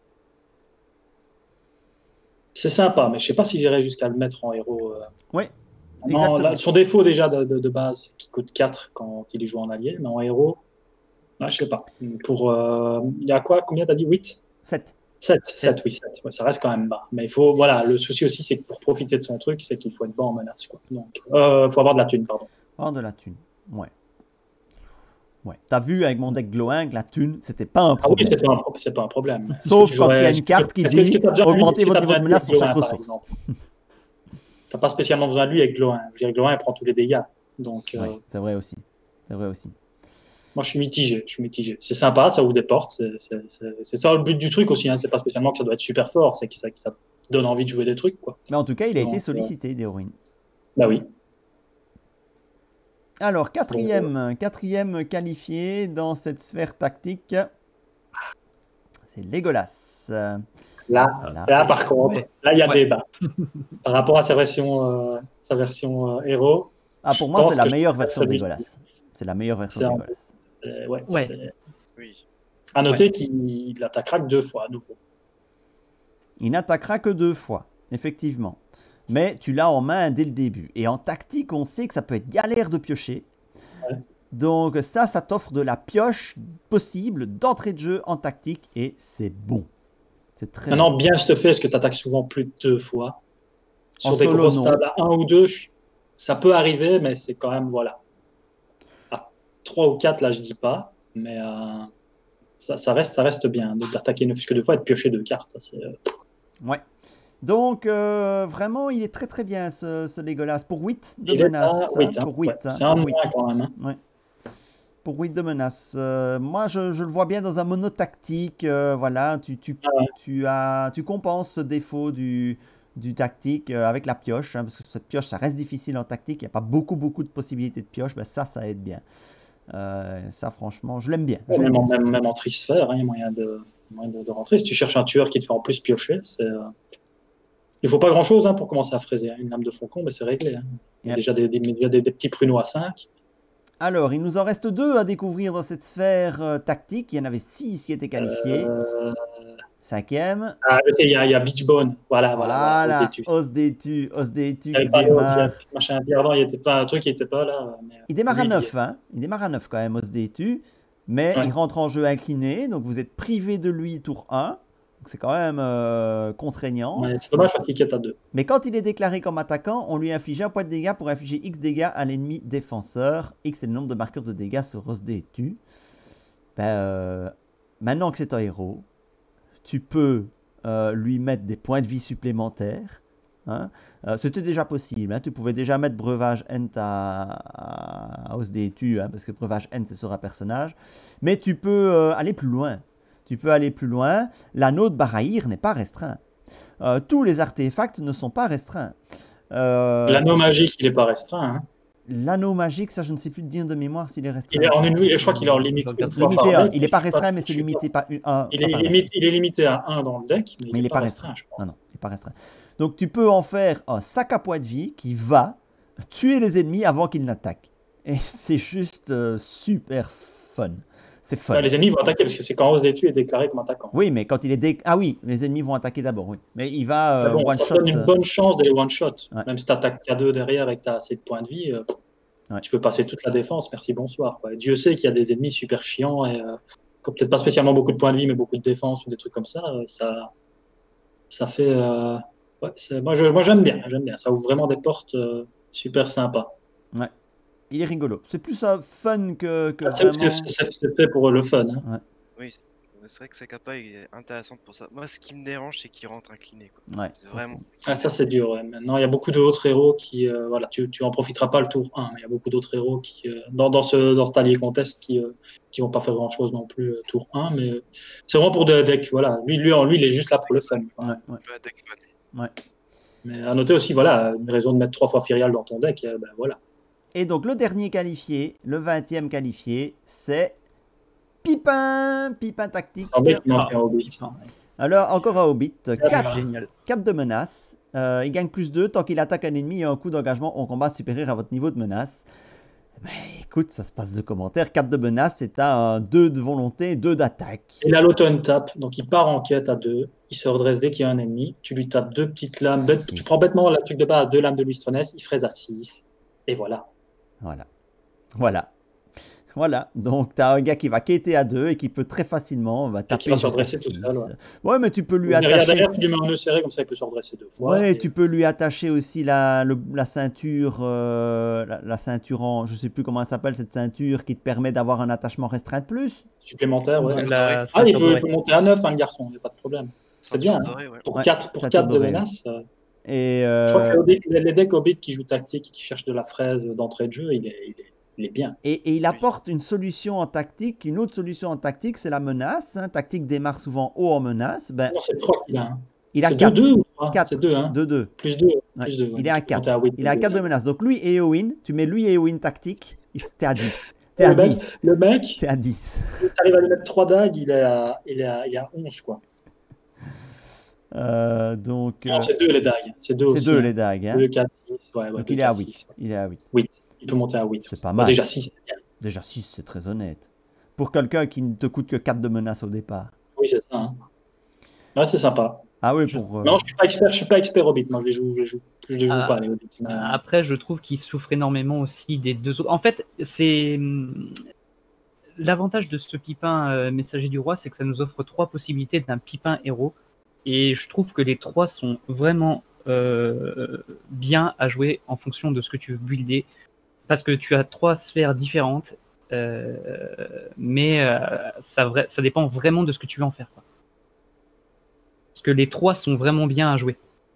C'est sympa, mais je sais pas si j'irais jusqu'à le mettre en héros. Oui. Non, là, son défaut déjà de base, qui coûte 4 quand il est joué en allié, mais en héros, je sais pas. Pour, il y a quoi? Combien t'as dit? 8? 7. 7, oui, 7. Ouais, ça reste quand même bas. Mais il faut, voilà, le souci aussi, c'est que pour profiter de son truc, c'est qu'il faut être bas en menace. Quoi. Donc, faut avoir de la thune, pardon. Avoir de la thune, ouais. Ouais. T'as vu avec mon deck Glowing, la thune, c'était pas un problème. Ah oui, c'est pas un problème. Sauf quand il y a une carte qui dit augmenter votre niveau de menace pour chaque ressource. T'as pas spécialement besoin de lui avec Glowing. Je veux dire, Glowing prend tous les dégâts. Donc, ouais, c'est vrai aussi. C'est vrai aussi. Moi, je suis mitigé. C'est sympa, ça ouvre des portes. C'est ça le but du truc aussi. Hein. C'est pas spécialement que ça doit être super fort, c'est que ça donne envie de jouer des trucs. Quoi. Mais en tout cas, il a été sollicité, Déorwin. Bah oui. Alors, quatrième qualifié dans cette sphère tactique, c'est Legolas. Là, par contre, là, il y a débat. Par rapport à sa version héros. Ah, pour moi, c'est la meilleure version de Legolas. C'est la meilleure version de Legolas. Ouais. Oui. À noter qu'il attaquera que 2 fois à nouveau. Il n'attaquera que 2 fois, effectivement. Mais tu l'as en main dès le début. Et en tactique, on sait que ça peut être galère de piocher. Ouais. Donc ça t'offre de la pioche possible d'entrée de jeu en tactique. Et c'est bon. C'est très Maintenant, bon. bien stuffé, est-ce que tu attaques souvent plus de 2 fois? Sur des grosses tables à 1 ou 2, ça peut arriver, mais c'est quand même, voilà. À 3 ou 4, là, je dis pas. Mais ça reste bien. D'attaquer ne fût-ce que 2 fois et de piocher 2 cartes. Ça, ouais. Donc, vraiment, il est très très bien ce Legolas. Pour 8 de menace. Pour 8. C'est un moins quand même. Hein. Ouais. Pour 8 de menace. Moi, je le vois bien dans un monotactique. Voilà, tu compenses ce défaut du tactique avec la pioche. Hein, parce que cette pioche, ça reste difficile en tactique. Il n'y a pas beaucoup de possibilités de pioche. Ben, ça aide bien. Ça, franchement, je l'aime bien. Même en trisphère, il y a moyen de rentrer. Si tu cherches un tueur qui te fait en plus piocher, il ne faut pas grand-chose pour commencer à fraiser. Une lame de faucon, mais c'est réglé. Hein. Il y a déjà des petits pruneaux à 5. Alors, il nous en reste 2 à découvrir dans cette sphère tactique. Il y en avait 6 qui étaient qualifiés. 5e. Ah, il y a Beachbone. Voilà. Osdetu. Osdetu qui démarre. Machin, pardon, il était pas un truc qui n'était pas là. Mais il démarre à 9. Hein. Il démarre à 9 quand même, Osdetu. Mais il rentre en jeu incliné. Donc, vous êtes privé de lui tour 1. Donc c'est quand même contraignant. Ouais, c'est dommage parce qu'il est à 2. Mais quand il est déclaré comme attaquant, on lui inflige un point de dégâts pour infliger X dégâts à l'ennemi défenseur. X est le nombre de marqueurs de dégâts sur Osdetu. Maintenant que c'est un héros, tu peux lui mettre des points de vie supplémentaires. Hein. C'était déjà possible. Hein. Tu pouvais déjà mettre Breuvage Ent à Osdetu, parce que Breuvage Ent c'est sur un personnage. Mais tu peux aller plus loin. L'anneau de Barahir n'est pas restreint. Tous les artefacts ne sont pas restreints. L'anneau magique, il n'est pas restreint. Hein. L'anneau magique, ça, je ne sais plus te dire de mémoire s'il est restreint. Je crois qu'il est en limite. Il n'est pas restreint, mais c'est limité par un. Il est limité à 1 dans le deck, mais il n'est pas restreint, je crois. Non, il n'est pas restreint. Donc, tu peux en faire un sac à poids de vie qui va tuer les ennemis avant qu'ils n'attaquent. Et c'est juste super fun. C'est fun. Les ennemis vont attaquer parce que c'est quand Osdetu est déclaré comme attaquant. Oui, mais quand il est Ah oui, les ennemis vont attaquer d'abord, oui. Mais il va one-shot. Ça donne une bonne chance d'aller one-shot. Ouais. Même si tu attaques K2 derrière avec ta assez de points de vie, tu peux passer toute la défense. Merci, bonsoir. Quoi. Dieu sait qu'il y a des ennemis super chiants et peut-être pas spécialement beaucoup de points de vie, mais beaucoup de défense ou des trucs comme ça. Ça fait... moi, j'aime bien. Ça ouvre vraiment des portes super sympas. Ouais. Il est rigolo. C'est plus fun que vraiment... C'est fait pour le fun. Hein. Ouais. Oui, c'est vrai que sa capa est intéressante pour ça. Moi, ce qui me dérange, c'est qu'il rentre incliné, quoi. Ouais, C'est ça, vraiment. Ah, ça, c'est dur. Ouais. Maintenant, il y a beaucoup d'autres héros qui. Voilà, tu en profiteras pas le tour 1. Il y a beaucoup d'autres héros qui, dans cet allié contest qui vont pas faire grand-chose non plus tour 1. Mais c'est vraiment pour des decks. Voilà. Lui, il est juste là pour le fun. Quoi. ouais, ouais, Ouais, deck fun. ouais. Mais à noter aussi, voilà, une raison de mettre 3 fois Firial dans ton deck, ben voilà. Et donc le dernier qualifié, le 20e qualifié, c'est Pipin. Pipin tactique. En deck, il manque un Hobbit. putain, Alors encore un Hobbit, c'est 4 génial. de menace. Il gagne plus 2 tant qu'il attaque un ennemi et un coup d'engagement en combat supérieur à votre niveau de menace. Mais écoute, ça se passe de commentaires. 4 de menace, c'est un 2 de volonté, 2 d'attaque. Il a l'auto-untap, donc il part en quête à 2. Il se redresse dès qu'il y a un ennemi. Tu lui tapes 2 petites lames. Tu prends bêtement le truc de bas à 2 lames de Lustronès. Il fraise à 6. Et voilà. Voilà. Donc tu as un gars qui va quêter à 2 et qui peut très facilement taper qui va se jusqu'à redresser tout 6. seul, ouais. Ouais, mais tu peux lui Derrière, attacher. tu lui mets un nœud serré, comme ça il peut se redresser 2 fois. Ouais, Et tu peux lui attacher aussi la ceinture, la ceinture en, je sais plus comment elle s'appelle cette ceinture qui te permet d'avoir un attachement restreint de plus. supplémentaire, ouais. La Ah, il ceinture peut dorée. monter à 9, hein, le garçon, il n'y a pas de problème. C'est bien, hein. Doré, ouais. Pour Ouais, 4 ceinture de dorée, menace. Et Je crois que c'est les decks Hobbit qui jouent tactique et qui cherchent de la fraise d'entrée de jeu, il est bien. et il apporte une solution en tactique, une autre solution en tactique, c'est la menace. Hein. Tactique démarre souvent haut en menace. Ben, Non, c'est 3 qu'il a. Hein. il a C'est 4. 2-2 ou 3 4. C'est 2, hein. 2-2. Plus 2. Ouais. Plus 2. Il est à 4. Il est à 4 de menace. Donc lui et Eowyn, tu mets lui et Eowyn tactique, t'es à 10. T'es à 10. Le mec, T'es à 10. tu arrives à lui mettre 3 dagues, il est à 11, quoi. Donc, Non, c'est 2 les dagues. C'est 2 aussi. c'est 2 les dagues. Hein. 2, 4, 6. Ouais, Donc 2, il est à 4, 8. 6. Il est à 8. 8. Il peut monter à 8. C'est pas Bon, mal. déjà 6, c'est bien. Déjà 6, c'est très honnête. Pour quelqu'un qui ne te coûte que 4 de menace au départ. Oui, c'est ça. Hein. Ouais, c'est sympa. Ah oui, pour... Non, je suis pas expert Hobbit. Moi, je les joue pas, les Hobbits. Mais... Après, je trouve qu'il souffre énormément aussi des deux autres. En fait, c'est l'avantage de ce Pipin messager du roi, c'est que ça nous offre 3 possibilités d'un Pipin héros. Et je trouve que les 3 sont vraiment bien à jouer en fonction de ce que tu veux builder. Parce que tu as 3 sphères différentes, mais ça dépend vraiment de ce que tu veux en faire, quoi. Parce que les 3 sont vraiment bien à jouer.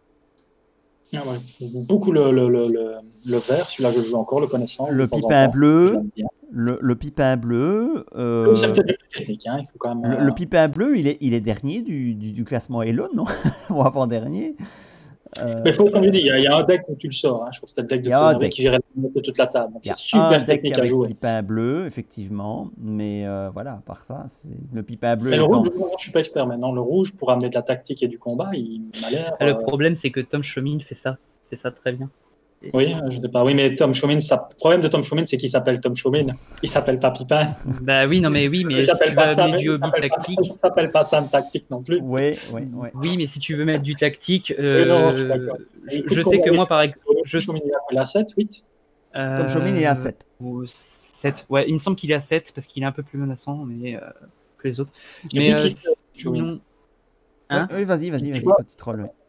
Ah, ouais. J'aime beaucoup le vert, celui-là je le joue encore, le connaissant. Le de temps en Pipin temps. bleu. Je l'aime bien. Le Pipin bleu... C'est peut-être le plus technique, hein, il faut quand même. le Pipin bleu, il est dernier du classement Elon, non? Ou avant-dernier. Mais faut, comme je dis, il y a un deck où tu le sors. Hein. Je crois que c'était le deck de Il y a un Trénervé deck. qui gérait la note de toute la table. Donc Il y c'est a un super deck technique à avec jouer. Pipin bleu, effectivement. Mais voilà, à part ça, c'est le Pipin bleu. Mais le étant- rouge, je ne suis pas expert maintenant. Le rouge, pour amener de la tactique et du combat, il m'a l'air. Le problème, c'est que Tom Chomin fait ça très bien. Oui, je sais pas. Oui, mais Tom Chomin, le problème de Tom Chomin, c'est qu'il s'appelle Tom Chomin. Il s'appelle pas Pipin. Bah oui, mais Il si s'appelle tu pas veux Sam, amener du il Hobbit s'appelle pas- tactique, il s'appelle pas Sam tactique non plus. Oui. oui, mais si tu veux mettre du tactique, non, je suis d'accord. je sais que moi, par exemple, Tom Chomin, il a 7, 8. Tom Chomin, il est à 7. Ou 7. Ouais, il me semble qu'il est à 7 parce qu'il est un peu plus menaçant mais, que les autres. J'ai Mais plus kiffé, sinon. Hein Oui, vas-y, quoi petit troll. Ouais.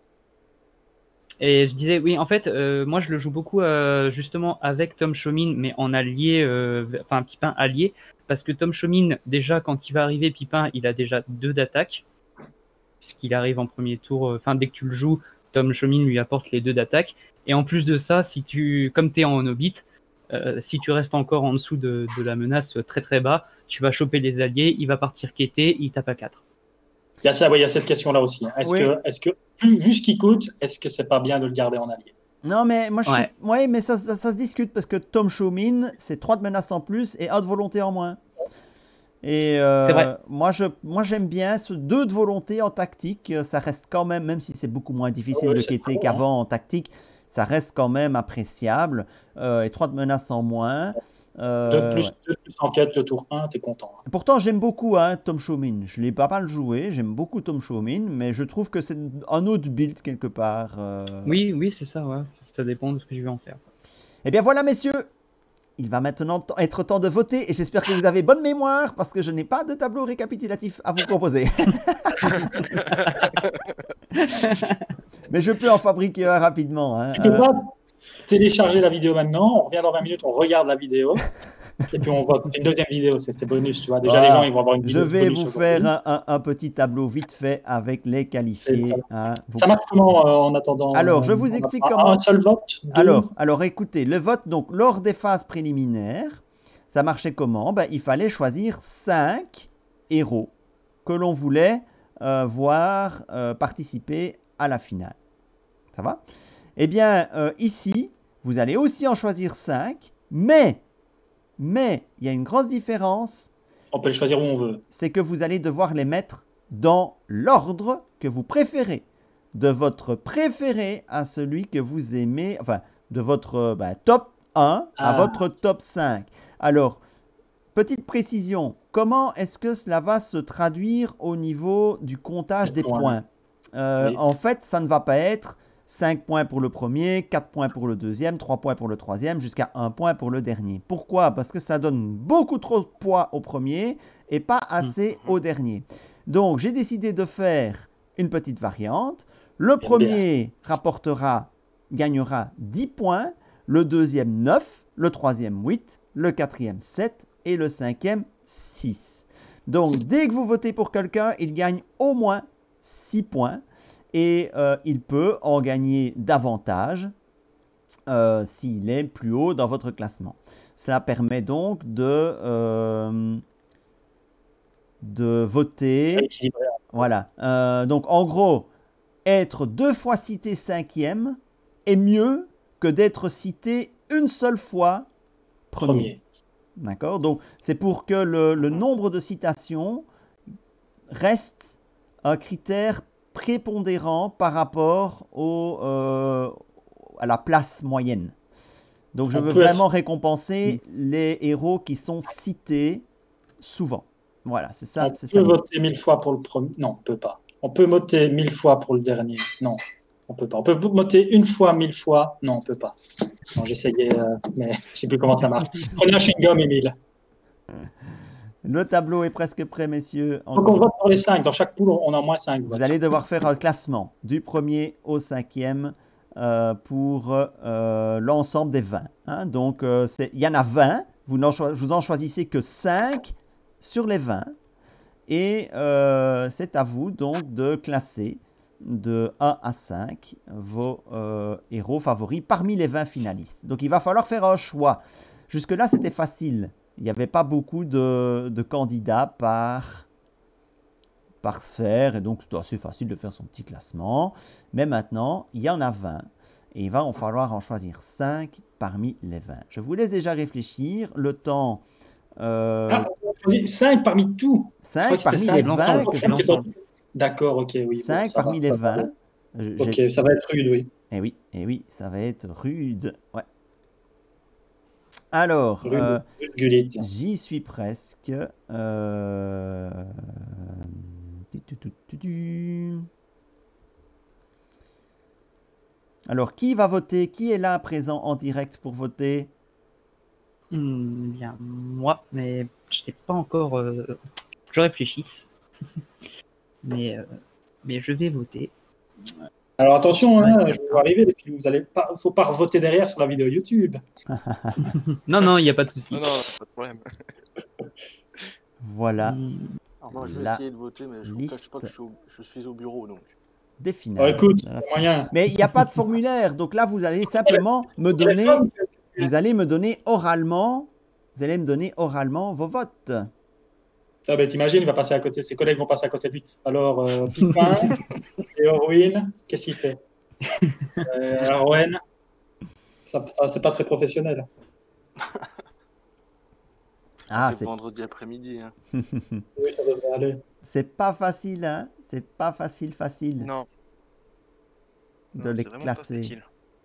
Et je disais, oui, en fait, moi je le joue beaucoup justement avec Tom Chomin, mais en allié, enfin Pipin allié, parce que Tom Chomin, déjà quand il va arriver, Pipin, il a déjà 2 d'attaque, puisqu'il arrive en premier tour, enfin dès que tu le joues, Tom Chomin lui apporte les 2 d'attaque, et en plus de ça, comme tu es en Hobbit, si tu restes encore en dessous de la menace très très bas, tu vas choper les alliés, il va partir quêter, il tape à 4. Il y a ça, il y a cette question-là aussi. Hein. Est-ce que, vu ce qu'il coûte, est-ce que c'est pas bien de le garder en allié? Non, mais moi, Ouais. ouais, mais ça se discute parce que Tom Chomin, c'est 3 de menace en plus et 1 de volonté en moins. Et C'est vrai. moi, j'aime bien ce 2 de volonté en tactique. Ça reste quand même si c'est beaucoup moins difficile Ouais, de c'est quêter très bon, qu'avant en tactique, ça reste quand même appréciable. Et 3 de menace en moins. 2 plus, Ouais. 2 plus enquête le tour 1, t'es content. Hein. Pourtant, j'aime beaucoup Tom Chomin. Je l'ai pas mal joué. J'aime beaucoup Tom Chomin, mais je trouve que c'est un autre build quelque part. Oui, c'est ça, ouais. Ça dépend de ce que je veux en faire. Eh bien voilà, messieurs. Il va maintenant être temps de voter et j'espère que vous avez bonne mémoire parce que je n'ai pas de tableau récapitulatif à vous proposer. Mais je peux en fabriquer un rapidement. Hein. Tu peux pas télécharger la vidéo maintenant, on revient dans 20 minutes, on regarde la vidéo, et puis on voit une deuxième vidéo, c'est bonus, tu vois. Déjà, Voilà. les gens, ils vont avoir une Je vidéo vais bonus vous aujourd'hui. faire un petit tableau vite fait avec les qualifiés. Hein. Ça marche comment en attendant Alors, je vous explique un comment. seul vote, deux. Alors, écoutez, le vote, donc, lors des phases préliminaires, ça marchait comment? Ben, il fallait choisir 5 héros que l'on voulait voir participer à la finale. Ça va? Eh bien, ici, vous allez aussi en choisir 5, mais il y a une grosse différence. On peut le choisir où on veut. C'est que vous allez devoir les mettre dans l'ordre que vous préférez. De votre préféré à celui que vous aimez, enfin, de votre top 1 à votre top 5. Alors, petite précision, comment est-ce que cela va se traduire au niveau du comptage des points? Oui. En fait, ça ne va pas être 5 points pour le premier, 4 points pour le deuxième, 3 points pour le troisième, jusqu'à 1 point pour le dernier. Pourquoi? Parce que ça donne beaucoup trop de poids au premier et pas assez au dernier. Donc, j'ai décidé de faire une petite variante. Le premier gagnera 10 points, le deuxième 9, le troisième 8, le quatrième 7 et le cinquième 6. Donc, dès que vous votez pour quelqu'un, il gagne au moins 6 points. Et il peut en gagner davantage s'il est plus haut dans votre classement. Cela permet donc de voter. Voilà. Donc en gros, être 2 fois cité 5e est mieux que d'être cité une seule fois premier. D'accord? Donc c'est pour que le nombre de citations reste un critère prépondérant par rapport à la place moyenne. Donc je veux vraiment récompenser les héros qui sont cités souvent. Voilà, c'est ça. On peut voter 1000 fois pour le premier. Non, on ne peut pas. On peut voter 1000 fois pour le dernier. Non, on ne peut pas. On peut voter une fois, 1000 fois. Non, on ne peut pas. Non, j'essayais, mais je ne sais plus comment ça marche. Prenez un chewing-gum, Émile. Le tableau est presque prêt, messieurs. Donc on vote pour les 5. Dans chaque poule, on a au moins 5 votes. Vous allez devoir faire un classement du premier au 5e pour l'ensemble des 20. Hein. Donc, il y en a 20. Vous en choisissez que 5 sur les 20. Et c'est à vous donc de classer de 1 à 5 vos héros favoris parmi les 20 finalistes. Donc, il va falloir faire un choix. Jusque-là, c'était facile. Il n'y avait pas beaucoup de candidats par sphère, et donc c'est assez facile de faire son petit classement. Mais maintenant, il y en a 20, et il va en falloir en choisir 5 parmi les 20. Je vous laisse déjà réfléchir, le temps... 5 parmi tout. 5 parmi les 20. D'accord, ok, oui. 5 parmi les 20. Ok, ça va être rude, oui. Eh oui, ça va être rude. Ouais. Alors, j'y suis presque. Alors, qui va voter? Qui est là présent en direct pour voter? Bien, moi, mais je n'ai pas encore. Je réfléchisse. mais je vais voter. Alors attention, hein, je vais arriver, et puis vous allez pas, faut pas voter derrière sur la vidéo YouTube. Non, il n'y a pas de souci. Non, pas de problème. Voilà. Alors moi, je vais essayer de voter, mais je ne vous cache pas que je suis au bureau, donc. Des finales. Écoute, moyen. Mais il n'y a pas de formulaire, donc là, vous allez simplement me donner. Vous allez me donner oralement. Vous allez me donner oralement vos votes. Ah ben, t'imagines, il va passer à côté, ses collègues vont passer à côté de lui. Alors, Pipin et Orwin, qu'est-ce qu'il fait Arwen, ça c'est pas très professionnel. C'est vendredi après-midi. Hein. Oui, ça devrait aller. C'est pas facile, hein. C'est pas facile. Non. De les classer.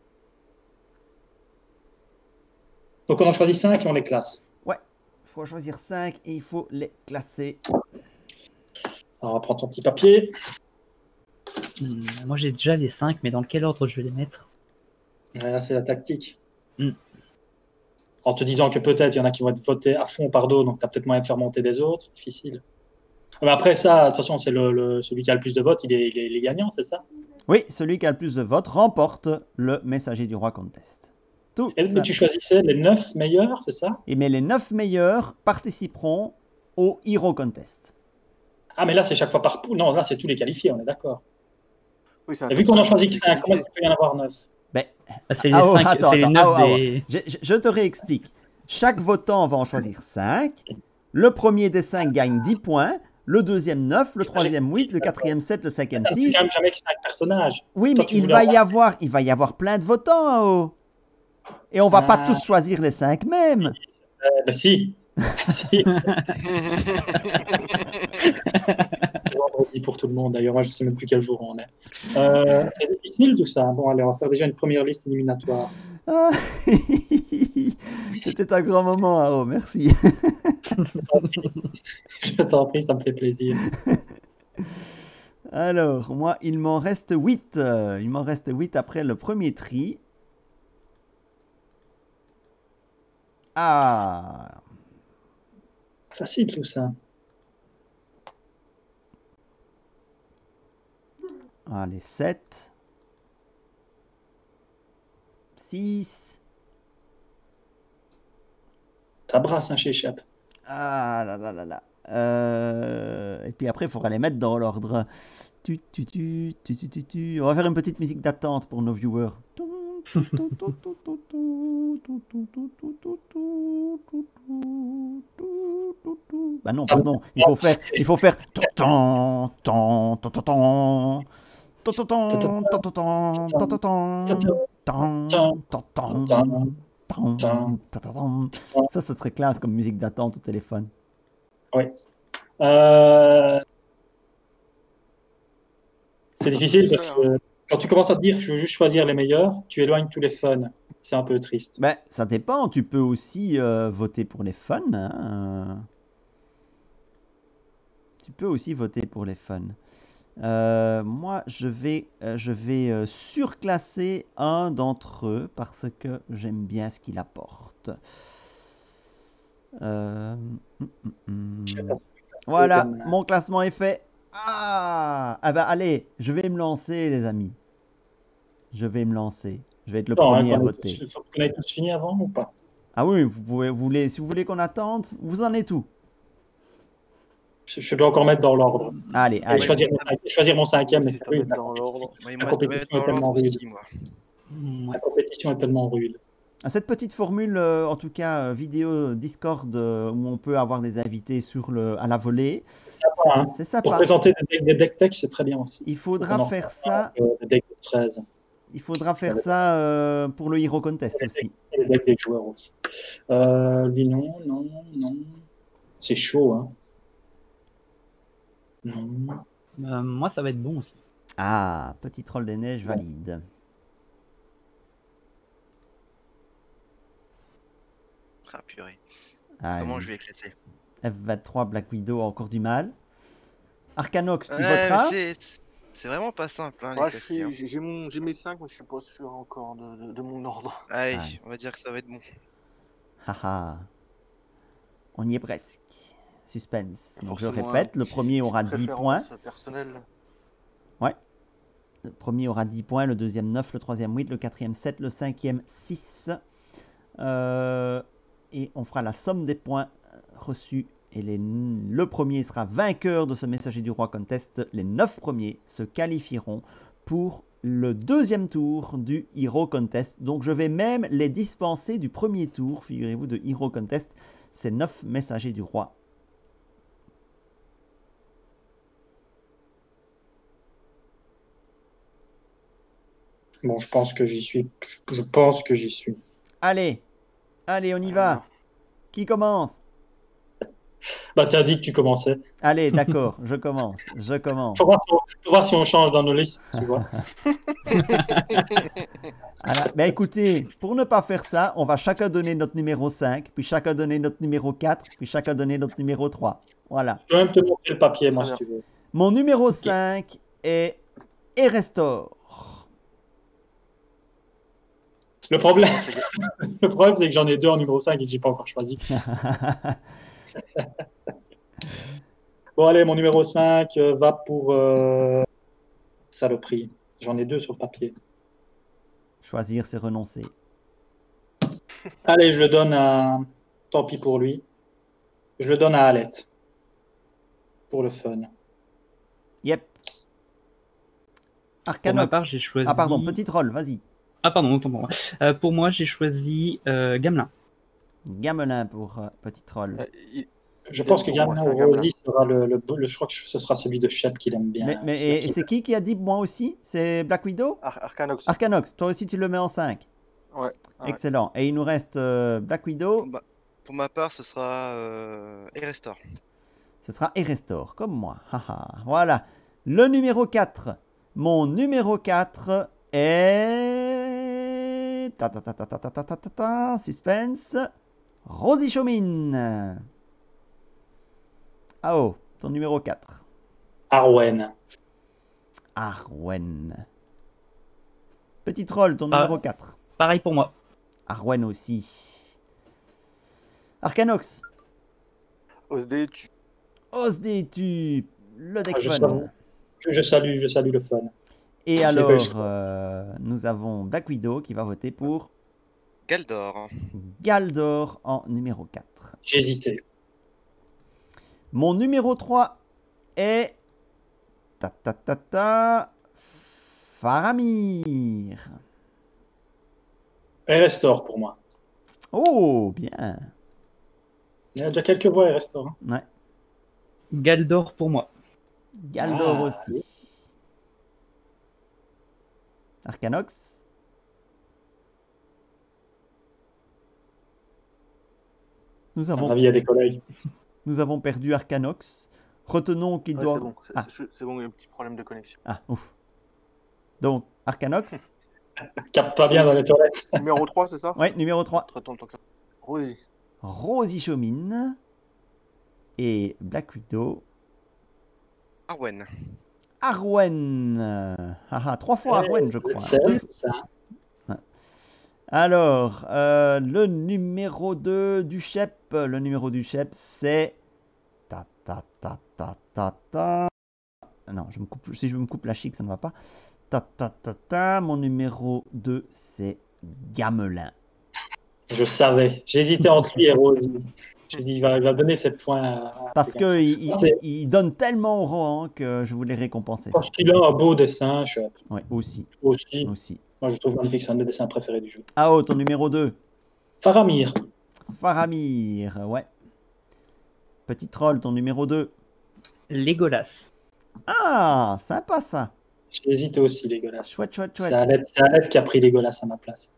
Donc on en choisit 5 et on les classe. Il faut choisir 5 et il faut les classer. Alors, on va prendre ton petit papier. Moi, j'ai déjà les 5, mais dans quel ordre je vais les mettre? Là, c'est la tactique. En te disant que peut-être il y en a qui vont être votés à fond par d'autres, donc tu as peut-être moyen de faire monter des autres. Difficile. Mais après ça, de toute façon, c'est celui qui a le plus de votes, il est gagnant, c'est ça? Oui, celui qui a le plus de votes remporte le Messager du Roi Contest. Tout Mais ça. tu choisissais les 9 meilleurs, c'est ça? Et mais les 9 meilleurs participeront au Hero Contest. Ah, mais là, c'est chaque fois par poule. Non, là, c'est tous les qualifiés, on est d'accord. Oui, c'est un Et vu comme qu'on en ça, choisit tous que les 5, comment est-ce qualifiés. qu'il peut y en avoir 9? Ben, C'est les ah, oh, 5, attends, c'est les attends, 9 ah, oh, des. je te réexplique. Chaque votant va en choisir 5. Le premier des 5 gagne 10 points. Le deuxième 9, le troisième 8, le quatrième 7, le cinquième Ça ne fait 6. quand même jamais que 5 personnages. Oui, Toi, mais tu il voulais va avoir- y avoir plein de votants en haut. Et on va pas Ah. tous choisir les 5 mêmes. Ben si. Si. C'est vendredi pour tout le monde. D'ailleurs, moi, je ne sais même plus quel jour on est. C'est difficile tout ça. Bon, allez, on va faire déjà une première liste éliminatoire. Ah, c'était un grand moment, Ao, merci. Je t'en prie, ça me fait plaisir. Alors, moi, il m'en reste 8. Il m'en reste 8 après le premier tri. Ah, Facile tout ça. allez, 7. 6. Ça brasse, chez Chap. Ah là là là là. Et puis après, il faudra les mettre dans l'ordre. On va faire une petite musique d'attente pour nos viewers. Bah non, pardon. Il faut faire. Ça, ce serait classe comme musique d'attente au téléphone. Oui. C'est difficile parce que quand tu commences à te dire je veux juste choisir les meilleurs, tu éloignes tous les fun. C'est un peu triste. Ben, ça dépend. Tu peux aussi voter pour les fun. Hein. Tu peux aussi voter pour les fun. Moi, je vais surclasser un d'entre eux parce que j'aime bien ce qu'il apporte. Voilà, mon classement est fait. Ah ben allez, je vais me lancer, les amis. Je vais me lancer. Je vais être le premier à voter. Il faut qu'on ait tous fini avant ou pas? Ah oui, si vous voulez qu'on attende, vous en êtes où? Je dois encore mettre dans l'ordre. Allez, Et allez. choisir mon cinquième, mais Si c'est t'as rude. mettre dans l'ordre. Oui, La moi, je devais compétition être est dans l'ordre tellement rude. aussi, moi. La compétition est tellement rude. Cette petite formule, en tout cas vidéo Discord, où on peut avoir des invités à la volée, C'est sympa, hein. c'est Pour sympa. présenter des deck tech, c'est très bien aussi. Il faudra faire ça. Des decks de 13. Il faudra faire ça pour le Hero Contest aussi. Et les decks des joueurs aussi. Lui, non. C'est chaud, hein. Non. Moi, ça va être bon aussi. Ah, petit troll des neiges valide. Ah, purée. Allez. Comment je vais les classer? F23 Black Widow a encore du mal. Arcanox, tu Ouais, voteras? c'est vraiment pas simple. Hein, les Moi, classer, hein. j'ai mes 5, mais je suis pas sûr encore de mon ordre. Allez, Ouais. on va dire que ça va être bon. Haha. On y est presque. Suspense. Donc je Forcément, répète, un le petit- premier aura petite 10 points. préférence personnelle. Le premier aura 10 points, le deuxième 9, le troisième 8, le quatrième 7, le cinquième 6. Et on fera la somme des points reçus. Et le premier sera vainqueur de ce Messager du Roi Contest. Les 9 premiers se qualifieront pour le deuxième tour du Hero Contest. Donc je vais même les dispenser du premier tour, figurez-vous, de Hero Contest. Ces 9 Messagers du Roi. Bon, je pense que j'y suis. Je pense que j'y suis. Allez, on y va. Qui commence? Bah, t'as dit que tu commençais. Allez, d'accord, je commence. Faut voir si on change dans nos listes, tu vois. Voilà. Ben écoutez, pour ne pas faire ça, on va chacun donner notre numéro 5, puis chacun donner notre numéro 4, puis chacun donner notre numéro 3. Voilà. Je peux même te montrer le papier, moi, si tu veux. Mon numéro 5 est Erestor. Le problème, c'est que j'en ai deux en numéro 5 et que j'ai pas encore choisi. Bon, allez, mon numéro 5 va pour saloperie. J'en ai 2 sur le papier. Choisir, c'est renoncer. Allez, je le donne à... Tant pis pour lui. Je le donne à Alette. Pour le fun. Yep. Pour ma Arcanox. part, j'ai choisi. Ah, pardon, petit troll, vas-y. Ah, pardon, autant pour moi. Pour moi, j'ai choisi Gamelin. Gamelin pour petit troll. Je pense que Pour moi, Gamelin c'est un ou Gamelin. Rosie sera je crois que ce sera celui de Chef qu'il aime bien. Mais et c'est qui a dit moi aussi? C'est Black Widow? Arcanox. Arcanox, toi aussi tu le mets en 5. Ouais. Ouais. Excellent. Et il nous reste Black Widow. Pour ma part, ce sera Erestor. Ce sera Erestor, comme moi. Haha. Voilà. Le numéro 4. Mon numéro 4 est... Suspense. Rosie Chaumine. Ah oh, ton numéro 4. Arwen. Arwen. Petit troll, ton Ah. numéro 4. Pareil pour moi. Arwen aussi. Arcanox. Osd, tu. Osdetu. Le deck je, fun. salue, je salue le fun. Et l'ai alors, pas eu. nous avons Black Widow qui va voter pour Galdor. Galdor en numéro 4. J'hésitais. Mon numéro 3 est... Faramir. Erestor pour moi. Oh, bien. Il y a déjà quelques voix Erestor. Hein. Ouais. Galdor pour moi. Galdor Ah, aussi. Arcanox. Nous À mon avons, avis, il y a des collègues. nous avons perdu Arcanox. Retenons qu'il Ouais, doit... c'est bon. Ah. C'est bon, il y a un petit problème de connexion. Ah, ouf. Donc, Arcanox. Capte pas bien dans les toilettes. Numéro 3, c'est ça? Ouais, numéro 3. Attends, tant que ça. Rosie. Rosie Chaumine. Et Black Widow. Arwen. Arwen. Haha, 3 fois Arwen, je crois. C'est Deux- ça. Alors, le numéro 2 du Shep. Le numéro du Shep, c'est... Non, si je me coupe la chic, ça ne va pas. Mon numéro 2, c'est Gamelin. Je savais. J'hésitais entre lui et Rosie. Je me dis, il va donner 7 points. Parce qu'il il donne tellement au rang que je voulais récompenser ça. Parce qu'il a un beau dessin, Chef. Ouais, aussi. Aussi. Moi, je trouve magnifique. C'est un de mes dessins préférés du jeu. Ah oh, ton numéro 2. Faramir. Faramir, ouais. Petit troll, ton numéro 2. Legolas. Ah, sympa ça. J'ai hésité aussi, Legolas. Chouette. C'est Alette qui a pris Legolas à ma place.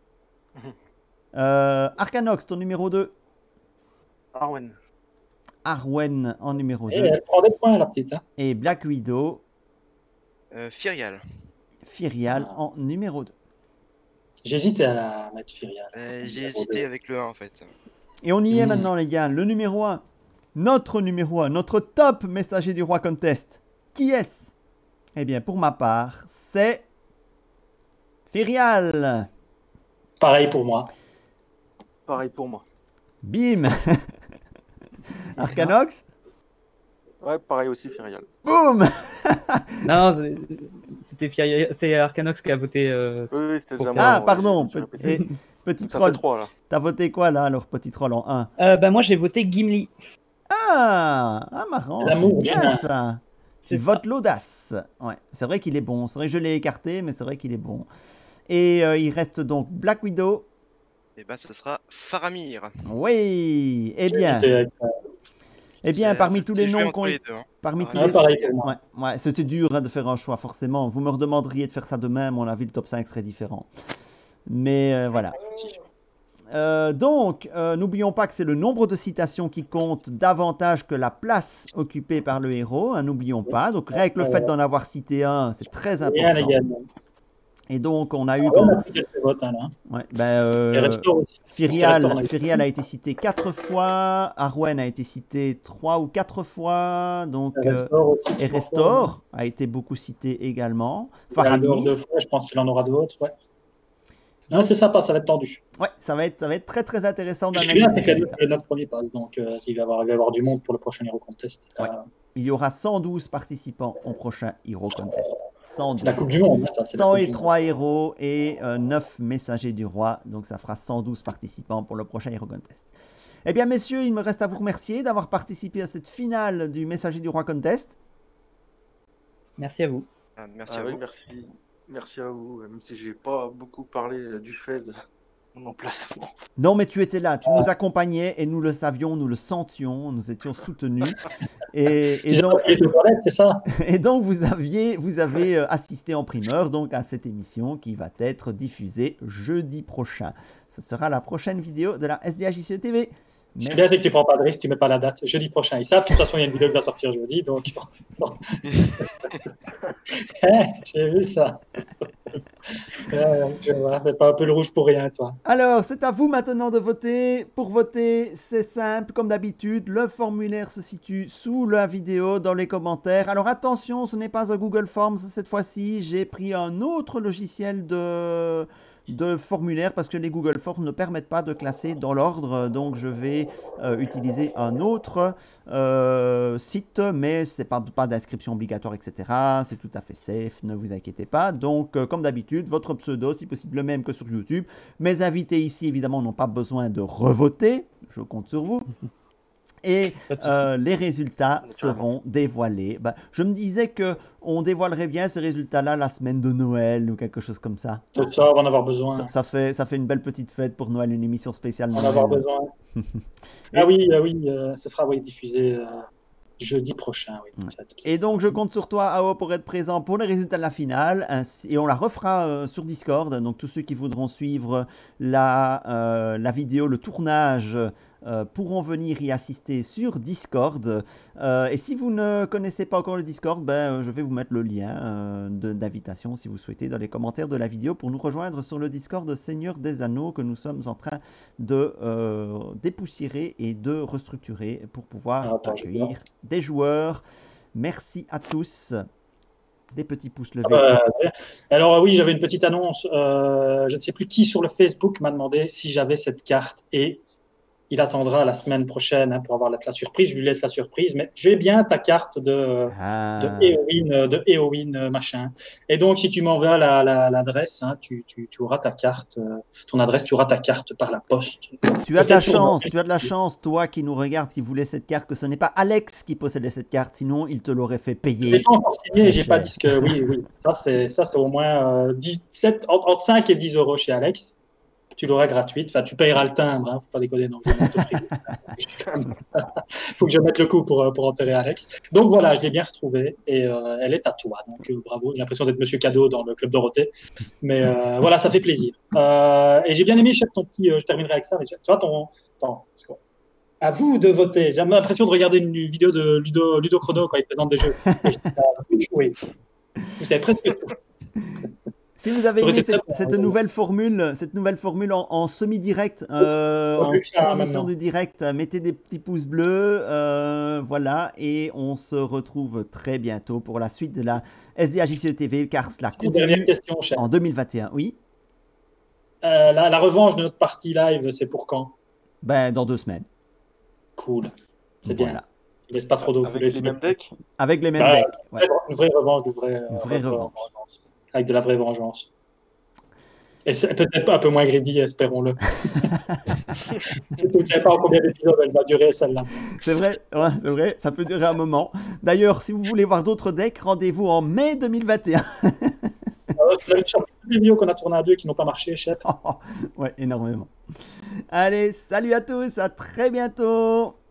Arcanox, ton numéro 2. Arwen. Arwen en numéro 2. Et elle prend des points, la petite. Hein. Et Black Widow, Firial. Firial Ah. en numéro 2. J'hésitais à la mettre Firial. J'ai hésité avec le 1 en fait. Et on y est Mm. maintenant, les gars. Le numéro 1. Notre numéro 1. Notre top messager du roi contest. Qui est-ce? Eh bien, pour ma part, c'est Firial. Pareil pour moi. Pareil pour moi. Bim. Arcanox. Ouais, pareil aussi, Firial. Boum. Non, c'était c'est Arcanox qui a voté. Oui, c'était déjà Pour moi. Ah, ouais, pardon. je me suis répété. Et petit Ça fait troll. 3 là. T'as voté quoi là, alors, petit troll en 1? Bah moi j'ai voté Gimli. Ah, marrant. L'amour C'est bien humain. ça. Tu C'est votes l'audace. Ouais, c'est vrai qu'il est bon. C'est vrai que je l'ai écarté, mais c'est vrai qu'il est bon. Et il reste donc Black Widow. Et bah ce sera Faramir. Oui. Eh bien, J'hésitais avec ça. parmi tous les C'était joué noms entre qu'on... les deux, hein. Parmi Ah, tous Ouais, les... pareil pour moi. Ouais, c'était dur hein, de faire un choix, forcément. Vous me redemanderiez de faire ça demain, à mon avis, le top 5 serait différent. Mais voilà. Donc, n'oublions pas que c'est le nombre de citations qui compte davantage que la place occupée par le héros. Hein, n'oublions pas. Donc, rien que le fait d'en avoir cité un, c'est très Rien important. également. Et donc, on a eu... On a pris quelques votes, hein, là. Ouais, Et Restor aussi. Restaurant. Firial a été cité 4 fois. Arwen a été cité 3 ou 4 fois. Donc, Restor aussi. et Restor a été beaucoup cité également. Galdor Faramir. 2 fois, je pense qu'il en aura d'autres. Ouais. Non, c'est sympa, ça va être tendu. Ouais, ça va être très très intéressant Ce qui est bien, d'analyser. c'est que les 9 premiers passent, donc il va y avoir du monde pour le prochain Hero Contest. Ouais. Il y aura 112 participants au prochain Hero Contest. 112. C'est la Coupe du Monde. Hein, ça, c'est la Coupe du Monde. 103 héros et 9 messagers du roi. Donc ça fera 112 participants pour le prochain Hero Contest. Eh bien messieurs, il me reste à vous remercier d'avoir participé à cette finale du messager du roi Contest. Merci à vous. Merci à oui, vous. merci à vous, même si j'ai pas beaucoup parlé du fait de mon emplacement. Non mais tu étais là, tu nous accompagnais et nous le savions, nous le sentions, nous étions soutenus. Et donc, c'est ça. Et donc vous avez assisté en primeur donc à cette émission qui va être diffusée jeudi prochain. Ce sera la prochaine vidéo de la SDHJCE TV. Ce qui est bien, c'est que tu prends pas de risque, tu mets pas la date. Jeudi prochain. Ils savent que de toute façon, il y a une vidéo qui va sortir jeudi, donc. J'ai vu ça. Je vois, fais pas un peu le rouge pour rien, toi. Alors, c'est à vous maintenant de voter. Pour voter, c'est simple, comme d'habitude. Le formulaire se situe sous la vidéo, dans les commentaires. Alors attention, ce n'est pas un Google Forms cette fois-ci. J'ai pris un autre logiciel de formulaire parce que les Google Forms ne permettent pas de classer dans l'ordre. Donc, je vais utiliser un autre site, mais ce n'est pas d'inscription obligatoire, etc. C'est tout à fait safe, ne vous inquiétez pas. Donc, comme d'habitude, votre pseudo, si possible le même que sur YouTube. Mes invités ici, évidemment, n'ont pas besoin de revoter. Je compte sur vous. Et les résultats seront dévoilés. Je me disais qu'on dévoilerait bien ces résultats-là la semaine de Noël ou quelque chose comme ça. Tout ça, on va en avoir besoin. Ça fait une belle petite fête pour Noël, une émission spéciale. On va en avoir besoin. Ah oui, ce sera diffusé jeudi prochain. Oui. Ouais. Et donc, je compte sur toi, Ao, pour être présent pour les résultats de la finale. Et on la refera sur Discord. Donc, tous ceux qui voudront suivre la vidéo, le tournage, pourront venir y assister sur Discord. Et si vous ne connaissez pas encore le Discord, je vais vous mettre le lien d'invitation si vous souhaitez dans les commentaires de la vidéo pour nous rejoindre sur le Discord de Seigneur des Anneaux que nous sommes en train de dépoussiérer et de restructurer pour pouvoir accueillir des joueurs. Merci à tous. Des petits pouces levés. Alors oui, j'avais une petite annonce. Je ne sais plus qui sur le Facebook m'a demandé si j'avais cette carte et il attendra la semaine prochaine pour avoir la surprise. Je lui laisse la surprise, mais j'ai bien ta carte de Eowyn machin. Et donc, si tu m'envoies l'adresse, tu auras ta carte, ton adresse, tu auras ta carte par la poste. Tu as de la chance, toi qui nous regardes, qui voulais cette carte, que ce n'est pas Alex qui possédait cette carte, sinon il te l'aurait fait payer. Je n'ai pas encore signé, j'ai pas dit ce que. Oui. Ça, c'est au moins entre 5 et 10 € chez Alex. Tu l'auras gratuite. Enfin, tu payeras le timbre, faut pas déconner. Donc, faut que je mette le coup pour enterrer Alex. Donc voilà, je l'ai bien retrouvée et elle est à toi. Donc bravo. J'ai l'impression d'être Monsieur Cadeau dans le Club Dorothée. Mais voilà, ça fait plaisir. Et j'ai bien aimé ton petit. Je terminerai avec ça. Mais tu vois à vous de voter. J'ai l'impression de regarder une vidéo de Ludo Chrono quand il présente des jeux. Vous savez presque tout. Si vous avez aimé cette nouvelle formule en semi-direct, en condition de direct, mettez des petits pouces bleus, voilà, et on se retrouve très bientôt pour la suite de la SDHJCE TV, car cela continue en 2021. Oui. La revanche de notre partie live, c'est pour quand? Dans 2 semaines. Cool, c'est bien. Il laisse pas trop d'eau. Avec les mêmes decks. Avec les mêmes decks. Ouais. Une vraie revanche, une vraie revanche. Avec de la vraie vengeance. Et c'est peut-être un peu moins greedy, espérons-le. Je ne sais pas en combien d'épisodes elle va durer, celle-là. C'est vrai, c'est vrai, ça peut durer un moment. D'ailleurs, si vous voulez voir d'autres decks, rendez-vous en mai 2021. Sur les vidéos qu'on a tournées à 2 qui n'ont pas marché, chef. Ouais, énormément. Allez, salut à tous, à très bientôt.